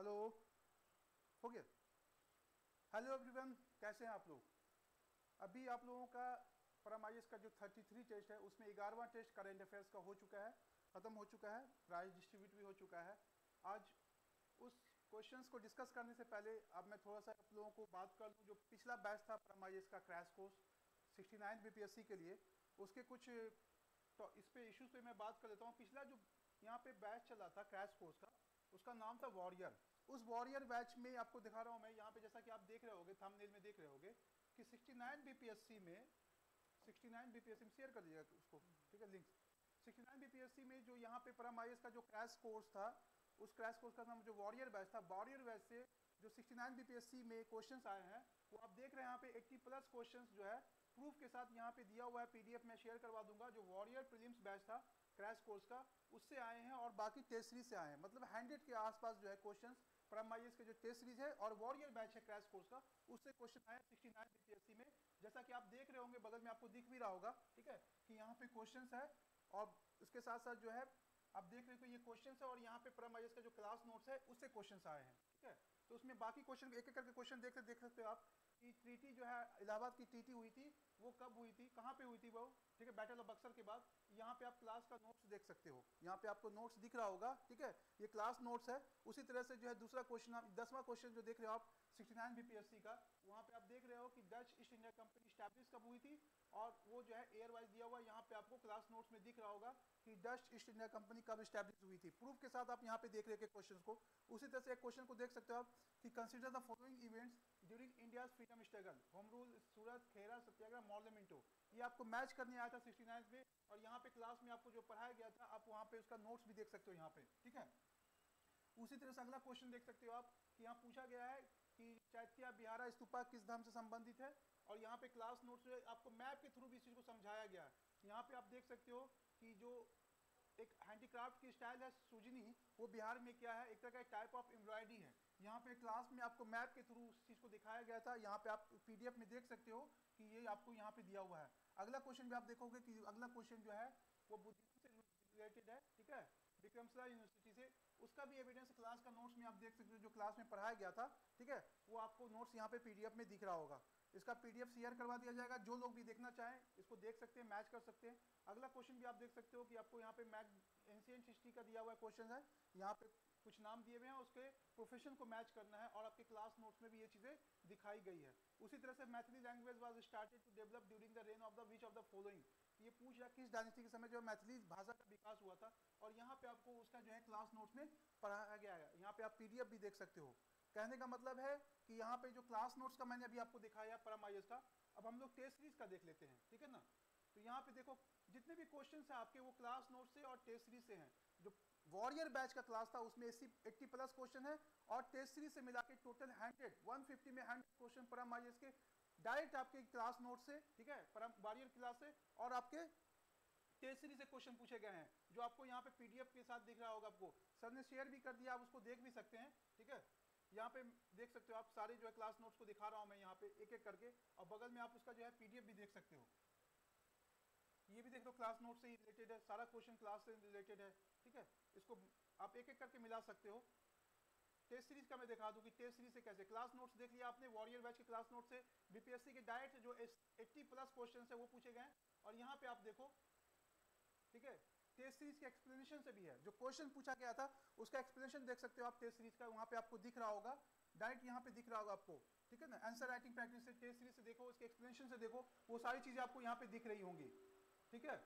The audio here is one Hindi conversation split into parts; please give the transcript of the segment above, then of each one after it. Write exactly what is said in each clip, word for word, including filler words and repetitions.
हेलो, हो गया। हेलो एवरीवन, कैसे हैं आप लोग? अभी आप लोगों का परमाइस का जो तैंतीस टेस्ट है उसमें ग्यारहवां टेस्ट करेंट अफेयर्स का हो चुका है, ख़त्म हो चुका है, प्राइज डिस्ट्रीब्यूट भी हो चुका है। आज उस क्वेश्चंस को डिस्कस करने से पहले अब मैं थोड़ा सा आप लोगों को बात कर लूँ। जो पिछला बैच था परमाइस का crash course sixty nine BPSC के लिए, उसके कुछ तो इस पे इश्यूज पे मैं बात कर लेता हूँ। पिछला जो यहाँ पे बैच चला था क्रैश कोर्स का, उसका नाम था वॉरियर। उस वॉरियर बैच में आपको दिखा रहा हूँ मैं यहाँ पे, जैसा कि आप देख रहे होगे, थंबनेल में देख रहे होगे कि सिक्सटी नाइन बीपीएससी में सिक्सटी नाइन बीपीएससी में शेयर कर दीजिएगा उसको, ठीक है, लिंक। सिक्सटी नाइन बीपीएससी में जो यहाँ पे परम आईएएस का जो क्रैश कोर्स था, उस क्रैश कोर्स का नाम जो वॉरियर बैच था, वॉरियर बैच से जो सिक्सटी नाइन बीपीएससी में क्वेश्चंस आए हैं वो आप देख रहे हैं यहाँ पे अस्सी प्लस क्वेश्चंस जो है प्रूफ के साथ यहाँ पे दिया हुआ है। पीडीएफ में शेयर करवा दूंगा। जो वॉरियर प्रीलिम्स बैच था क्रैश कोर्स का, उससे आए हैं और बाकी टेस्ट सीरीज से आए हैं। मतलब हंड्रेड के आसपास जो है क्वेश्चंस परम आईएएस के जो टेस्ट सीरीज है और वॉरियर बैच है क्रैश कोर्स का, उससे क्वेश्चन आया सिक्सटी नाइन बीपीएससी में। जैसा कि आप देख रहे होंगे, बगल में आपको दिख भी रहा होगा, ठीक है, कि यहाँ पे क्वेश्चंस है और इसके साथ साथ जो है आप देख रहे हो ये क्वेश्चन है और यहाँ पे परम आईएएस का जो क्लास नोट्स है उससे क्वेश्चन आए हैं, ठीक है। तो उसमें बाकी क्वेश्चन एक एक करके क्वेश्चन देख देख सकते हो आप कि ट्रीटी जो है इलाहाबाद की ट्रीटी हुई थी, वो कब हुई थी, कहाँ पे हुई थी वो, ठीक है, बैटल ऑफ बक्सर के बाद। यहाँ पे आप क्लास का नोट्स देख सकते हो, यहाँ पे आपको नोट्स दिख रहा होगा, ठीक है, ये क्लास नोट्स है। उसी तरह से जो है दूसरा क्वेश्चन, आप दसवां क्वेश्चन जो देख रहे हो आप सिक्सटी नाइन बीपीएससी का, वहाँ पे आप देख रहे हो कि Dutch East India Company establish कब हुई थी, और वो जो है एयर वाइज दिया हुआ है। यहाँ पे आपको क्लास नोट्स में दिख रहा होगा कि डच ईस्ट इंडिया कंपनी कब स्टैब्लिश हुई थी, प्रूफ के साथ आप यहाँ पे देख रहे हो क्वेश्चन को। उसी तरह से एक क्वेश्चन को देख सकते हो आप कि consider the following events during India freedom struggle, home rule, Surat, Kheda satyagraha, Morley Minto. ये आपको मैच करने आया था सिक्सटी नाइन में, और यहाँ पे क्लास में आपको जो पढ़ाया गया था आप वहाँ पे उसका नोट्स भी देख सकते हो यहाँ पे, ठीक है। उसी तरह से अगला क्वेश्चन देख सकते हो आप कि यहाँ पूछा गया है कि चैत्या बिहारा स्तूपा किस धर्म से संबंधित है, और यहाँ पे क्लास नोट्स जो है आपको मैप के थ्रू भी इस चीज़ को समझाया गया है। यहाँ पे आप देख सकते हो कि जो एक हैंडीक्राफ्ट की स्टाइल है सुजनी, वो बिहार में क्या है, एक तरह का टाइप ऑफ एम्ब्रॉयडरी है। यहाँ पे क्लास में आपको मैप के थ्रू उस चीज़ को दिखाया गया था। यहाँ पे आप पीडीएफ में देख सकते हो कि ये आपको यहाँ पे दिया हुआ है। अगला क्वेश्चन भी आप देखोगे कि अगला क्वेश्चन जो है वो बुद्धिज्म से रिलेटेड है, ठीक है, विक्रमशिला यूनिवर्सिटी से। उसका भी एविडेंस क्लास का नोट्स में आप देख सकते हो, जो क्लास में पढ़ाया गया था, ठीक है, वो आपको नोट्स यहाँ पे पीडीएफ में दिख रहा होगा। इसका पीडीएफ शेयर करवा दिया जाएगा, जो लोग भी देखना चाहें इसको देख सकते हैं, मैच कर सकते हैं। अगला क्वेश्चन भी आप देख सकते हो कि आपको यहाँ पे मैक एंशिएंट हिस्ट्री का दिया हुआ क्वेश्चन है। यहाँ पे कुछ नाम दिए हुए हैं, उसके प्रोफेशन को मैच करना है, और आपके क्लास नोट्स में भी ये चीज़ें दिखाई गई है। उसी तरह से Maithili language was started to develop during the reign of the which of the following. ये पूछ रहा है किस डायनेस्टी के समय जो मैथिली भाषा का विकास हुआ था, और यहाँ पे आपको उसका जो है क्लास नोट्स में पढ़ाया गया है। यहाँ पे आप पीडीएफ भी देख सकते हो। कहने का मतलब है कि यहाँ पे जो क्लास नोट्स का मैंने अभी आपको दिखाया परम आईएएस का, अब हम लोग टेस्ट सीरीज का देख लेते हैं, ठीक है ना। तो यहाँ पे देखो जितने भी क्वेश्चन है आपके वो क्लास नोट से और टेस्ट सीरीज से हैं। जो वॉरियर बैच का क्लास था उसमें अस्सी प्लस क्वेश्चन है, और टेस्ट सीरीज से मिला के टोटल हंड्रेड वन फिफ्टी में हंड्रेड क्वेश्चन परम आईएएस के डायरेक्ट आपके क्लास नोट से, ठीक है, परम वॉरियर क्लास से, और आपके टेस्ट सीरीज से क्वेश्चन पूछे गए हैं, जो आपको यहाँ पे पीडीएफ के साथ दिख रहा होगा। आपको सर ने शेयर भी कर दिया, आप उसको देख भी सकते हैं, ठीक है। यहाँ पे देख सकते हो आप सारे जो है क्लास नोट्स को दिखा रहा हूँ मैं यहाँ पे एक एक करके, और बगल में आप उसका जो है पीडीएफ भी देख सकते हो। ये भी देख लो क्लास नोट से ही रिलेटेड है, सारा क्वेश्चन क्लास से रिलेटेड है, ठीक है। इसको आप एक एक करके मिला सकते हो। टेस्ट सीरीज का मैं दिखा दूं कि टेस्ट सीरीज से कैसे क्लास नोट्स देख लिया आपने, वॉरियर बैच के क्लास नोट से बीपीएससी के डायरेक्ट जो अस्सी प्लस क्वेश्चन है वो पूछे गए। और यहाँ पे आप देखो, ठीक है, टेस्ट सीरीज के एक्सप्लेनेशन से भी है, जो क्वेश्चन पूछा गया था उसका एक्सप्लेनेशन देख सकते हो आप टेस्ट सीरीज का, वहाँ पे आपको दिख रहा होगा, डायरेक्ट यहाँ पे दिख रहा होगा आपको, ठीक है ना। आंसर राइटिंग प्रैक्टिस से, टेस्ट सीरीज से देखो, उसके एक्सप्लेनेशन से देखो, वो सारी चीजें आपको यहाँ पे दिख रही होंगी, ठीक है।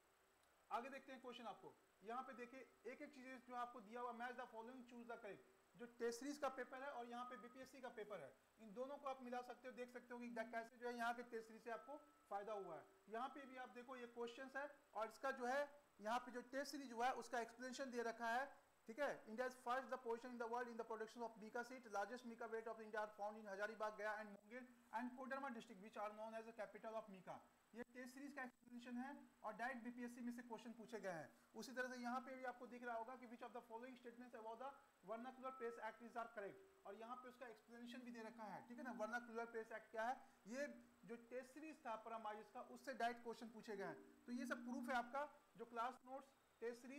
आगे देखते हैं क्वेश्चन आपको यहाँ पे देखिए, एक एक चीज जो आपको दिया हुआ, match the following choose the correct. जो टेस्ट सीरीज का पेपर है और यहाँ पे बीपीएससी का पेपर है, इन दोनों को आप मिला सकते हो, देख सकते हो कि कैसे जो है यहाँ के टेस्ट सीरीज से आपको फायदा हुआ है। यहाँ पे भी आप देखो ये क्वेश्चन है, और इसका जो है यहाँ पे जो टेस्ट सीरीज हुआ है उसका एक्सप्लेनेशन दे रखा है, ठीक है। India is first the position in the world in the production of mica seed, largest mica wet of India are found in Hazaribagh, Gaya and Munger and Koderma district which are known as the capital of mica. ये टेस्ट सीरीज का एक्सप्लेनेशन है, और डायरेक्ट बीपीएससी में से क्वेश्चन पूछे गए हैं। उसी तरह से यहाँ पे भी आपको दिख रहा होगा कि which of the following statements about the vernacular press act is are correct, और यहाँ पे उसका एक्सप्लेनेशन भी दे रखा है, ठीक है ना। वर्नाक्युलर प्रेस एक्ट क्या है, ये जो टेस्ट सीरीज था परम आईएएस का, उससे डायरेक्ट क्वेश्चन पूछे गए हैं। तो ये सब प्रूफ है आपका, जो क्लास नोट्स, टेस्ट सीरीज,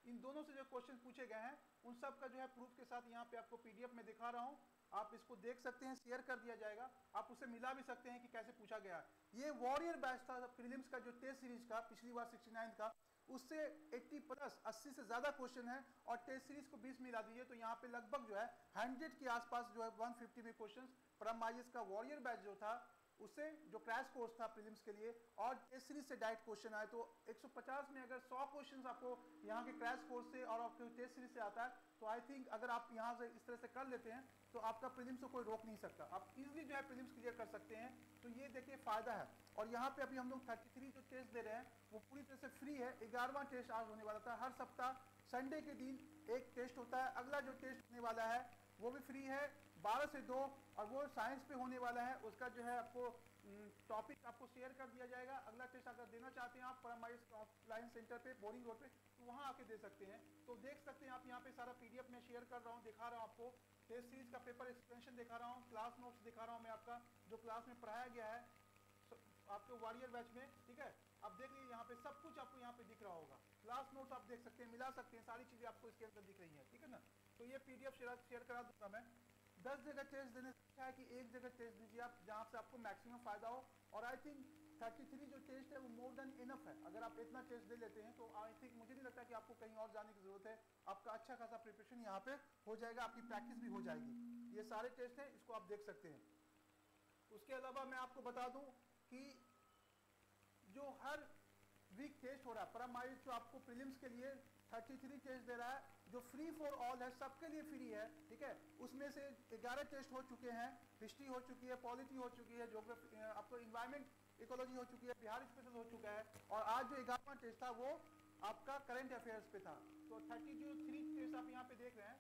इन दोनों से जो क्वेश्चन पूछे गए हैं उन सब का जो है प्रूफ के साथ यहाँ पे आपको पीडीएफ में दिखा रहा हूँ, आप इसको देख सकते हैं, शेयर कर दिया जाएगा, आप उसे मिला भी सकते हैं कि कैसे पूछा गया। ये वॉरियर बैच था प्रीलिम्स का जो टेस्ट सीरीज का पिछली बार उनहत्तर का, उससे अस्सी प्लस अस्सी से ज्यादा क्वेश्चन है और टेस्ट सीरीज को बीस मिला दीजिए तो यहाँ पे लगभग जो है सौ के आसपास जो है एक सौ पचास में क्वेश्चंस परम आईएएस का वॉरियर बैच जो था उससे जो क्रैश कोर्स था प्रीलिम्स के लिए और टेस्ट सीरीज से डायरेक्ट क्वेश्चन आए, तो एक सौ पचास में अगर सौ क्वेश्चंस आपको यहाँ के क्रैश कोर्स से और आपके टेस्ट सीरीज से आता है तो आई थिंक अगर आप यहाँ से इस तरह से कर लेते हैं तो आपका प्रीलिम्स को कोई रोक नहीं सकता, आप इजीली जो है प्रीलिम्स क्लियर कर सकते हैं। तो ये देखिए फायदा है। और यहाँ पे अभी हम लोग तैंतीस जो टेस्ट दे रहे हैं वो पूरी तरह से फ्री है। ग्यारहवां टेस्ट आज होने वाला था, हर सप्ताह संडे के दिन एक टेस्ट होता है, अगला जो टेस्ट होने वाला है वो भी फ्री है बारह से दो और वो साइंस पे होने वाला है। उसका जो है आपको टॉपिक आपको शेयर कर दिया जाएगा। अगला टेस्ट अगर देना चाहते हैं आप परम आईएएस ऑफलाइन सेंटर पे बोरिंग रोड पे तो वहाँ आके दे सकते हैं। तो देख सकते हैं आप यहाँ पे सारा पीडीएफ में शेयर कर रहा हूँ, दिखा रहा हूँ आपको, टेस्ट सीरीज का पेपर एक्सप्लेनेशन दिखा रहा हूँ, क्लास नोट्स दिखा रहा हूँ मैं आपका जो क्लास में पढ़ाया गया है आपके वॉरियर बैच में, ठीक है। अब देख लीजिए यहाँ पे सब कुछ आपको यहाँ पे दिख रहा होगा, क्लास नोट्स आप देख सकते हैं, मिला सकते हैं, सारी चीजें आपको इसके अंदर दिख रही हैं, ठीक है ना। तो ये पीडीएफ शेयर शेयर करा दूंगा मैं। दस जगह टेस्ट देने से अच्छा है कि एक जगह टेस्ट दीजिए आप जहाँ से आपको मैक्सिमम फायदा हो। और आई थिंक तैंतीस जो टेस्ट है वो मोर देन इनफ है। अगर आप इतना टेस्ट दे लेते हैं तो आई थिंक मुझे नहीं लगता कि आपको कहीं और जाने की जरूरत है, आपका अच्छा खासा प्रिपरेशन यहाँ पे हो जाएगा, आपकी प्रैक्टिस भी हो जाएगी। ये सारे टेस्ट हैं, इसको आप देख सकते हैं। उसके अलावा मैं आपको बता दूं कि जो हर वीक टेस्ट हो रहा है परम आईएएस जो आपको प्रीलिम्स के लिए तैंतीस टेस्ट दे रहा है, जो फ्री फॉर ऑल है, सबके लिए फ्री है, ठीक है। उसमें से ग्यारह टेस्ट हो चुके हैं, हिस्ट्री हो चुकी है, पॉलिटी हो चुकी है, ज्योग्राफी आपको इन्वायरमेंट इकोलॉजी हो चुकी है, बिहार स्पेशल हो चुका है और आज जो ग्यारहवां टेस्ट था वो आपका करंट अफेयर्स पे था। तो थर्टी जो थ्री टेस्ट आप यहाँ पे देख रहे हैं,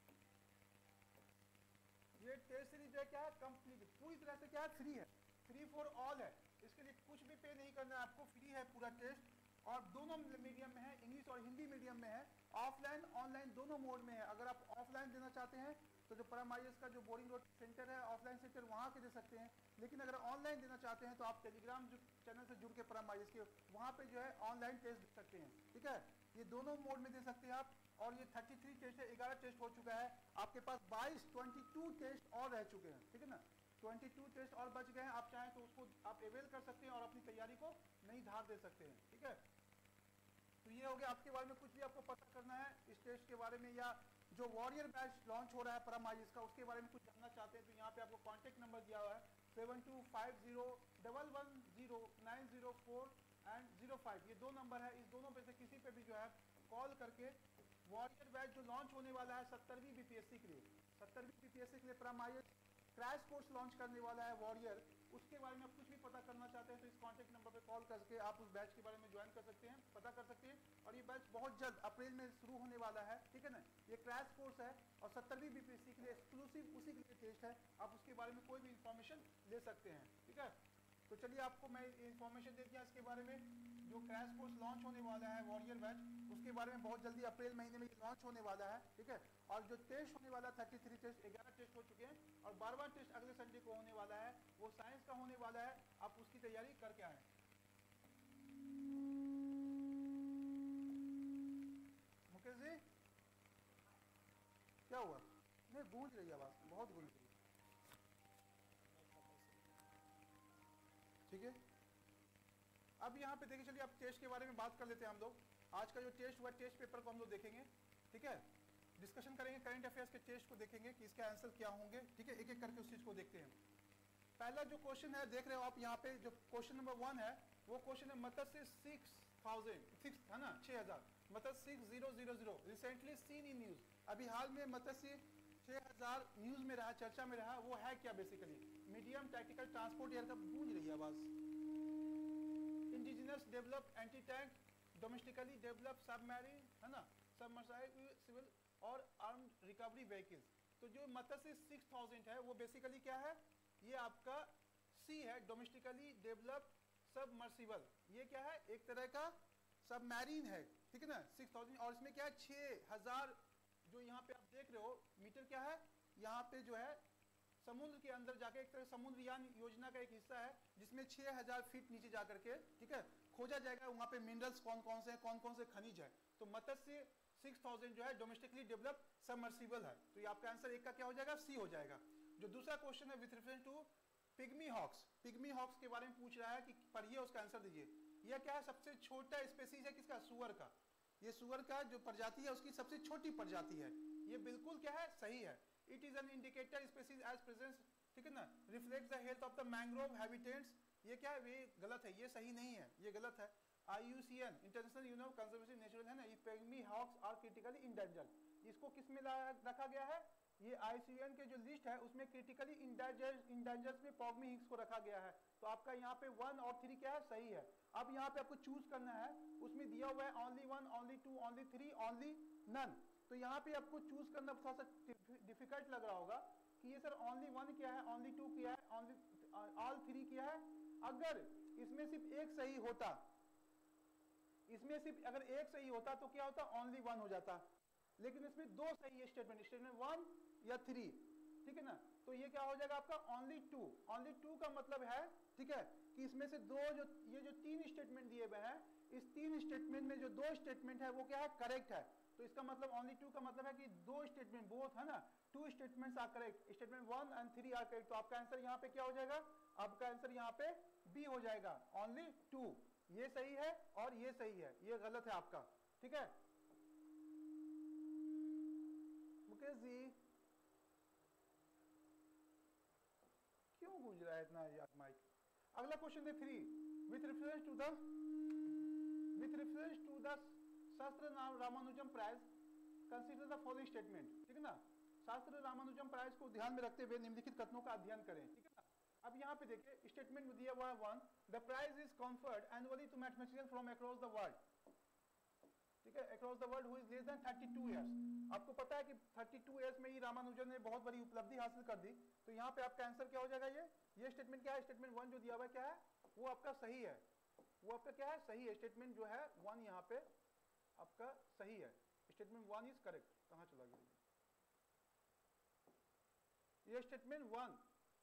ये टेस्ट सीरीज है क्या है कंप्लीट पूरी तरह से क्या है फ्री है, फ्री फॉर ऑल है, इसके लिए कुछ भी पे नहीं करना है आपको, फ्री है पूरा टेस्ट। और दोनों मीडियम में है, इंग्लिश और हिंदी मीडियम में है, ऑफलाइन ऑनलाइन दोनों मोड में है। अगर आप ऑफलाइन देना चाहते हैं तो जो परम आईएएस का जो बोरिंग रोड सेंटर है ऑफलाइन सेंटर वहाँ के दे सकते हैं, लेकिन अगर ऑनलाइन देना चाहते हैं तो आप टेलीग्राम जो चैनल से जुड़ के परम आईएएस के वहाँ पे जो है ऑनलाइन टेस्ट दे सकते हैं, ठीक है। ये दोनों मोड में दे सकते हैं आप। और ये तैंतीस टेस्ट है, ग्यारह टेस्ट हो चुका है, आपके पास बाईस बाईस टेस्ट और रह चुके हैं, ठीक है ना। बाईस टेस्ट और बच गए हैं, आप चाहें तो उसको आप अवेल कर सकते हैं और अपनी तैयारी को नई धार दे सकते हैं, ठीक है। तो ये हो गया, आपके बारे में कुछ भी आपको पता करना है इस टेस्ट के बारे में या जो वॉरियर बैच लॉन्च हो रहा है परम आईएएस का उसके बारे में कुछ जानना चाहते हैं तो यहाँ पे आपको कॉन्टेक्ट नंबर दिया हुआ है seven two five zero double one zero nine zero four and zero five, ये दो नंबर है। इस दोनों पे से किसी पे भी जो है कॉल करके वॉरियर बैच जो लॉन्च होने वाला है सत्तरवीं बीपीएससी के लिए, सत्तरवीं बीपीएससी के लिए परम आईएएस क्रैश कोर्स लॉन्च करने वाला है वॉरियर, उसके बारे में आप कुछ भी पता करना चाहते हैं तो इस कॉन्टेक्ट नंबर पे कॉल करके आप उस बैच के बारे में ज्वाइन कर सकते हैं, पता कर सकते हैं। और ये बैच बहुत जल्द अप्रैल में शुरू होने वाला है, ठीक है ना। ये क्रैश कोर्स है और सत्तरवीं बीपीएससी के लिए एक्सक्लूसिव उसी के लिए टेस्ट है, आप उसके बारे में कोई भी इंफॉर्मेशन ले सकते हैं, ठीक है। तो चलिए आपको मैं इंफॉर्मेशन दे दिया इसके बारे में, जो क्रैश कोर्स लॉन्च होने वाला है वॉरियर बैच उसके बारे में बहुत जल्दी अप्रैल महीने में लॉन्च होने वाला है, ठीक है। और जो टेस्ट होने वाला तैंतीस टेस्ट ग्यारह टेस्ट हो चुके हैं और बारहवां टेस्ट अगले संडे को होने वाला है, वो साइंस का होने वाला है, आप उसकी तैयारी करके आए। मुकेश जी क्या हुआ? नहीं गूंज रही आवाज, बहुत गूंज रही, ठीक है। अब यहाँ पे देखिए, चलिए अब टेस्ट के बारे में बात कर लेते हैं हम लोग। आज का जो टेस्ट हुआ टेस्ट पेपर को हम लोग देखेंगे, ठीक है। डिस्कशन करेंगे करंट अफेयर्स के टेस्ट को देखेंगे कि इसके आंसर क्या होंगे, ठीक है। एक एक करके उस चीज को देखते हैं। पहला जो क्वेश्चन है देख रहे हो आप यहाँ पे, जो क्वेश्चन नंबर वन है वो क्वेश्चन है मत्स्य सिक्स थाउजेंड सिक्स है ना छह हजार मत्स्य six zero zero zero recently seen in news, अभी हाल में मत्स्य छह हजार न्यूज में रहा, चर्चा में रहा, वो है क्या basically medium tactical transport air का गूंज रही है आवाज। Indigenous develop anti tank domestically develop submarine है ना सबमर्सिबल और आर्म्ड रिकवरी व्हीकल्स। तो जो मत्स्य सिक्स थाउजेंड है वो बेसिकली क्या है, ये आपका सी है, डोमेस्टिकली डेवलप सबमर्सिबल, ये क्या है एक तरह का सबमरीन है, ठीक है ना सिक्स थाउजेंड। और इसमें क्या है छह हजार जो यहाँ पे आप देख रहे हो मीटर क्या है, यहाँ पे जो है समुद्र के अंदर जाके एक तरह समुद्रयान योजना का एक हिस्सा है जिसमें छह हजार फीट नीचे जाकर के, ठीक है, खोजा जाएगा वहां पे मिनरल्स कौन कौन से हैं, कौन कौन से खनिज है। तो मत्स्य सिक्स थाउजेंड जो है डोमेस्टिकली डेवलप्ड सबमर्सिबल है। तो ये आपका आंसर एक का क्या हो जाएगा, सी हो जाएगा। जो दूसरा क्वेश्चन है with reference to pygmy hogs, pygmy hogs के बारे में पूछ रहा है कि पढ़िए उसका आंसर दीजिए। यह क्या है, सबसे छोटा स्पेसीज है किसका, सुअर का। ये सुअर का जो प्रजाति है उसकी सबसे छोटी प्रजाति है। ये बिल्कुल क्या है, सही है। It is an indicator species as presence, ठीक है ना, reflect the health of the mangrove habitats. ये क्या है, ये गलत है, ये सही नहीं है, ये गलत है। I U C N international union of conservation natural है ना, ये pygmy hogs are critically endangered. इसको किस में रखा गया है, ये आई सी एन के जो लिस्ट है उसमें क्रिटिकली इंडेंजर्ड इंडेंजर्ड में पिग्मी हॉक्स को रखा गया है। तो आपका यहाँ पे वन और थ्री क्या है, सही है। अब यहाँ पे आपको चूज करना है, उसमें दिया हुआ है only one, only two, only three, only none. तो यहाँ पे आपको चूज करना थोड़ा सा डिफिकल्ट लग रहा होगा कि ये सर ओनली वन क्या है, ओनली टू क्या है, ओनली ऑल थ्री क्या है। अगर इसमें सिर्फ एक सही होता, इसमें सिर्फ अगर एक सही होता तो क्या होता, ओनली वन हो जाता। लेकिन इसमें दो सही है स्टेटमेंट, स्टेटमेंट वन या थ्री, ठीक है ना। तो ये क्या हो जाएगा आपका ओनली टू। ओनली टू का मतलब है, ठीक है, कि इसमें से दो जो ये जो तीन स्टेटमेंट दिए हुए हैं, इस तीन स्टेटमेंट में जो दो स्टेटमेंट है वो क्या है, करेक्ट है। तो इसका मतलब ओनली टू का मतलब है कि दो स्टेटमेंट बोथ है ना, two statements are correct, statement one and three are correct. तो आपका आंसर यहाँ पे क्या हो जाएगा, आपका आंसर यहाँ पे बी हो जाएगा, ओनली टू। ये सही है और ये सही है, ये गलत है आपका, ठीक है। मुकेश जी क्यों गूंज रहा है इतना यार माइक। अगला क्वेश्चन है three, with reference to the with reference to the Sastra Ramanujam prize consider the following statement, ठीक है ना। शास्त्र रामानुजम प्राइज को ध्यान में रखते हुए निम्नलिखित कथनों का अध्ययन करें, ठीक है ना। अब यहाँ पे देखिए स्टेटमेंट में दिया हुआ है one, the prize is conferred annually to mathematician from across the world, ठीक है, across the world who is less than thirty two years. आपको पता है कि थर्टी टू इयर्स में ही रामानुजन ने बहुत बड़ी उपलब्धि हासिल कर दी। तो यहाँ पे आपका आंसर क्या हो जाएगा, ये ये स्टेटमेंट क्या है, स्टेटमेंट वन जो दिया हुआ है क्या है, वो आपका सही है, वो आपका क्या है, सही है। स्टेटमेंट जो है वन यहाँ पे आपका सही है, स्टेटमेंट वन इज करेक्ट। कहाँ चला गया ये स्टेटमेंट वन,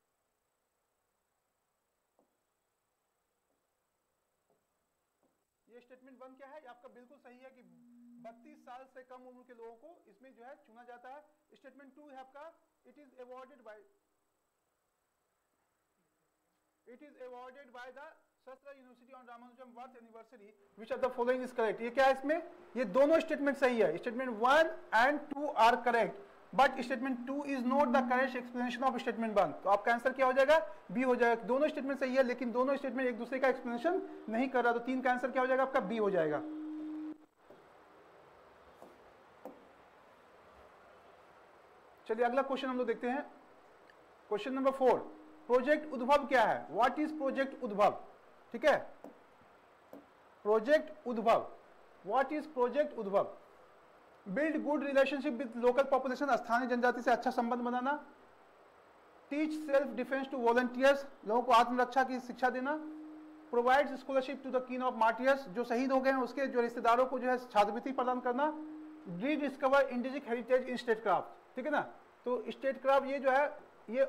ये स्टेटमेंट वन क्या है, आपका बिल्कुल सही है कि बत्तीस साल से कम उम्र के लोगों को इसमें जो है चुना जाता है। स्टेटमेंट टू है आपका, it is awarded by it is awarded by the Sastra university on Ramanujam birth anniversary which of the following is correct. ये क्या है इसमें, ये दोनों स्टेटमेंट सही है, statement one and two are correct, but statement two is not the correct explanation of statement one. तो आपका आंसर क्या हो जाएगा, बी हो जाएगा। दोनों स्टेटमेंट सही है लेकिन दोनों स्टेटमेंट एक दूसरे का एक्सप्लेनेशन नहीं कर रहा, तो तीन का आंसर क्या हो जाएगा आपका, बी हो जाएगा। चलिए अगला क्वेश्चन हम लोग देखते हैं, क्वेश्चन नंबर फोर, प्रोजेक्ट उद्भव क्या है, व्हाट इज प्रोजेक्ट उद्भव, ठीक है। Project Udbhav, what is project Udbhav, build good relationship with local population, स्थानीय जनजाति से अच्छा संबंध बनाना, teach self defence to volunteers, लोगों को आत्मरक्षा की शिक्षा देना, provide scholarship to the kin of martyrs, जो शहीद हो गए हैं उसके जो रिश्तेदारों को जो है छात्रवृत्ति प्रदान करना, rediscover Indic heritage in statecraft, ठीक है ना। तो स्टेट क्राफ्ट ये जो है, ये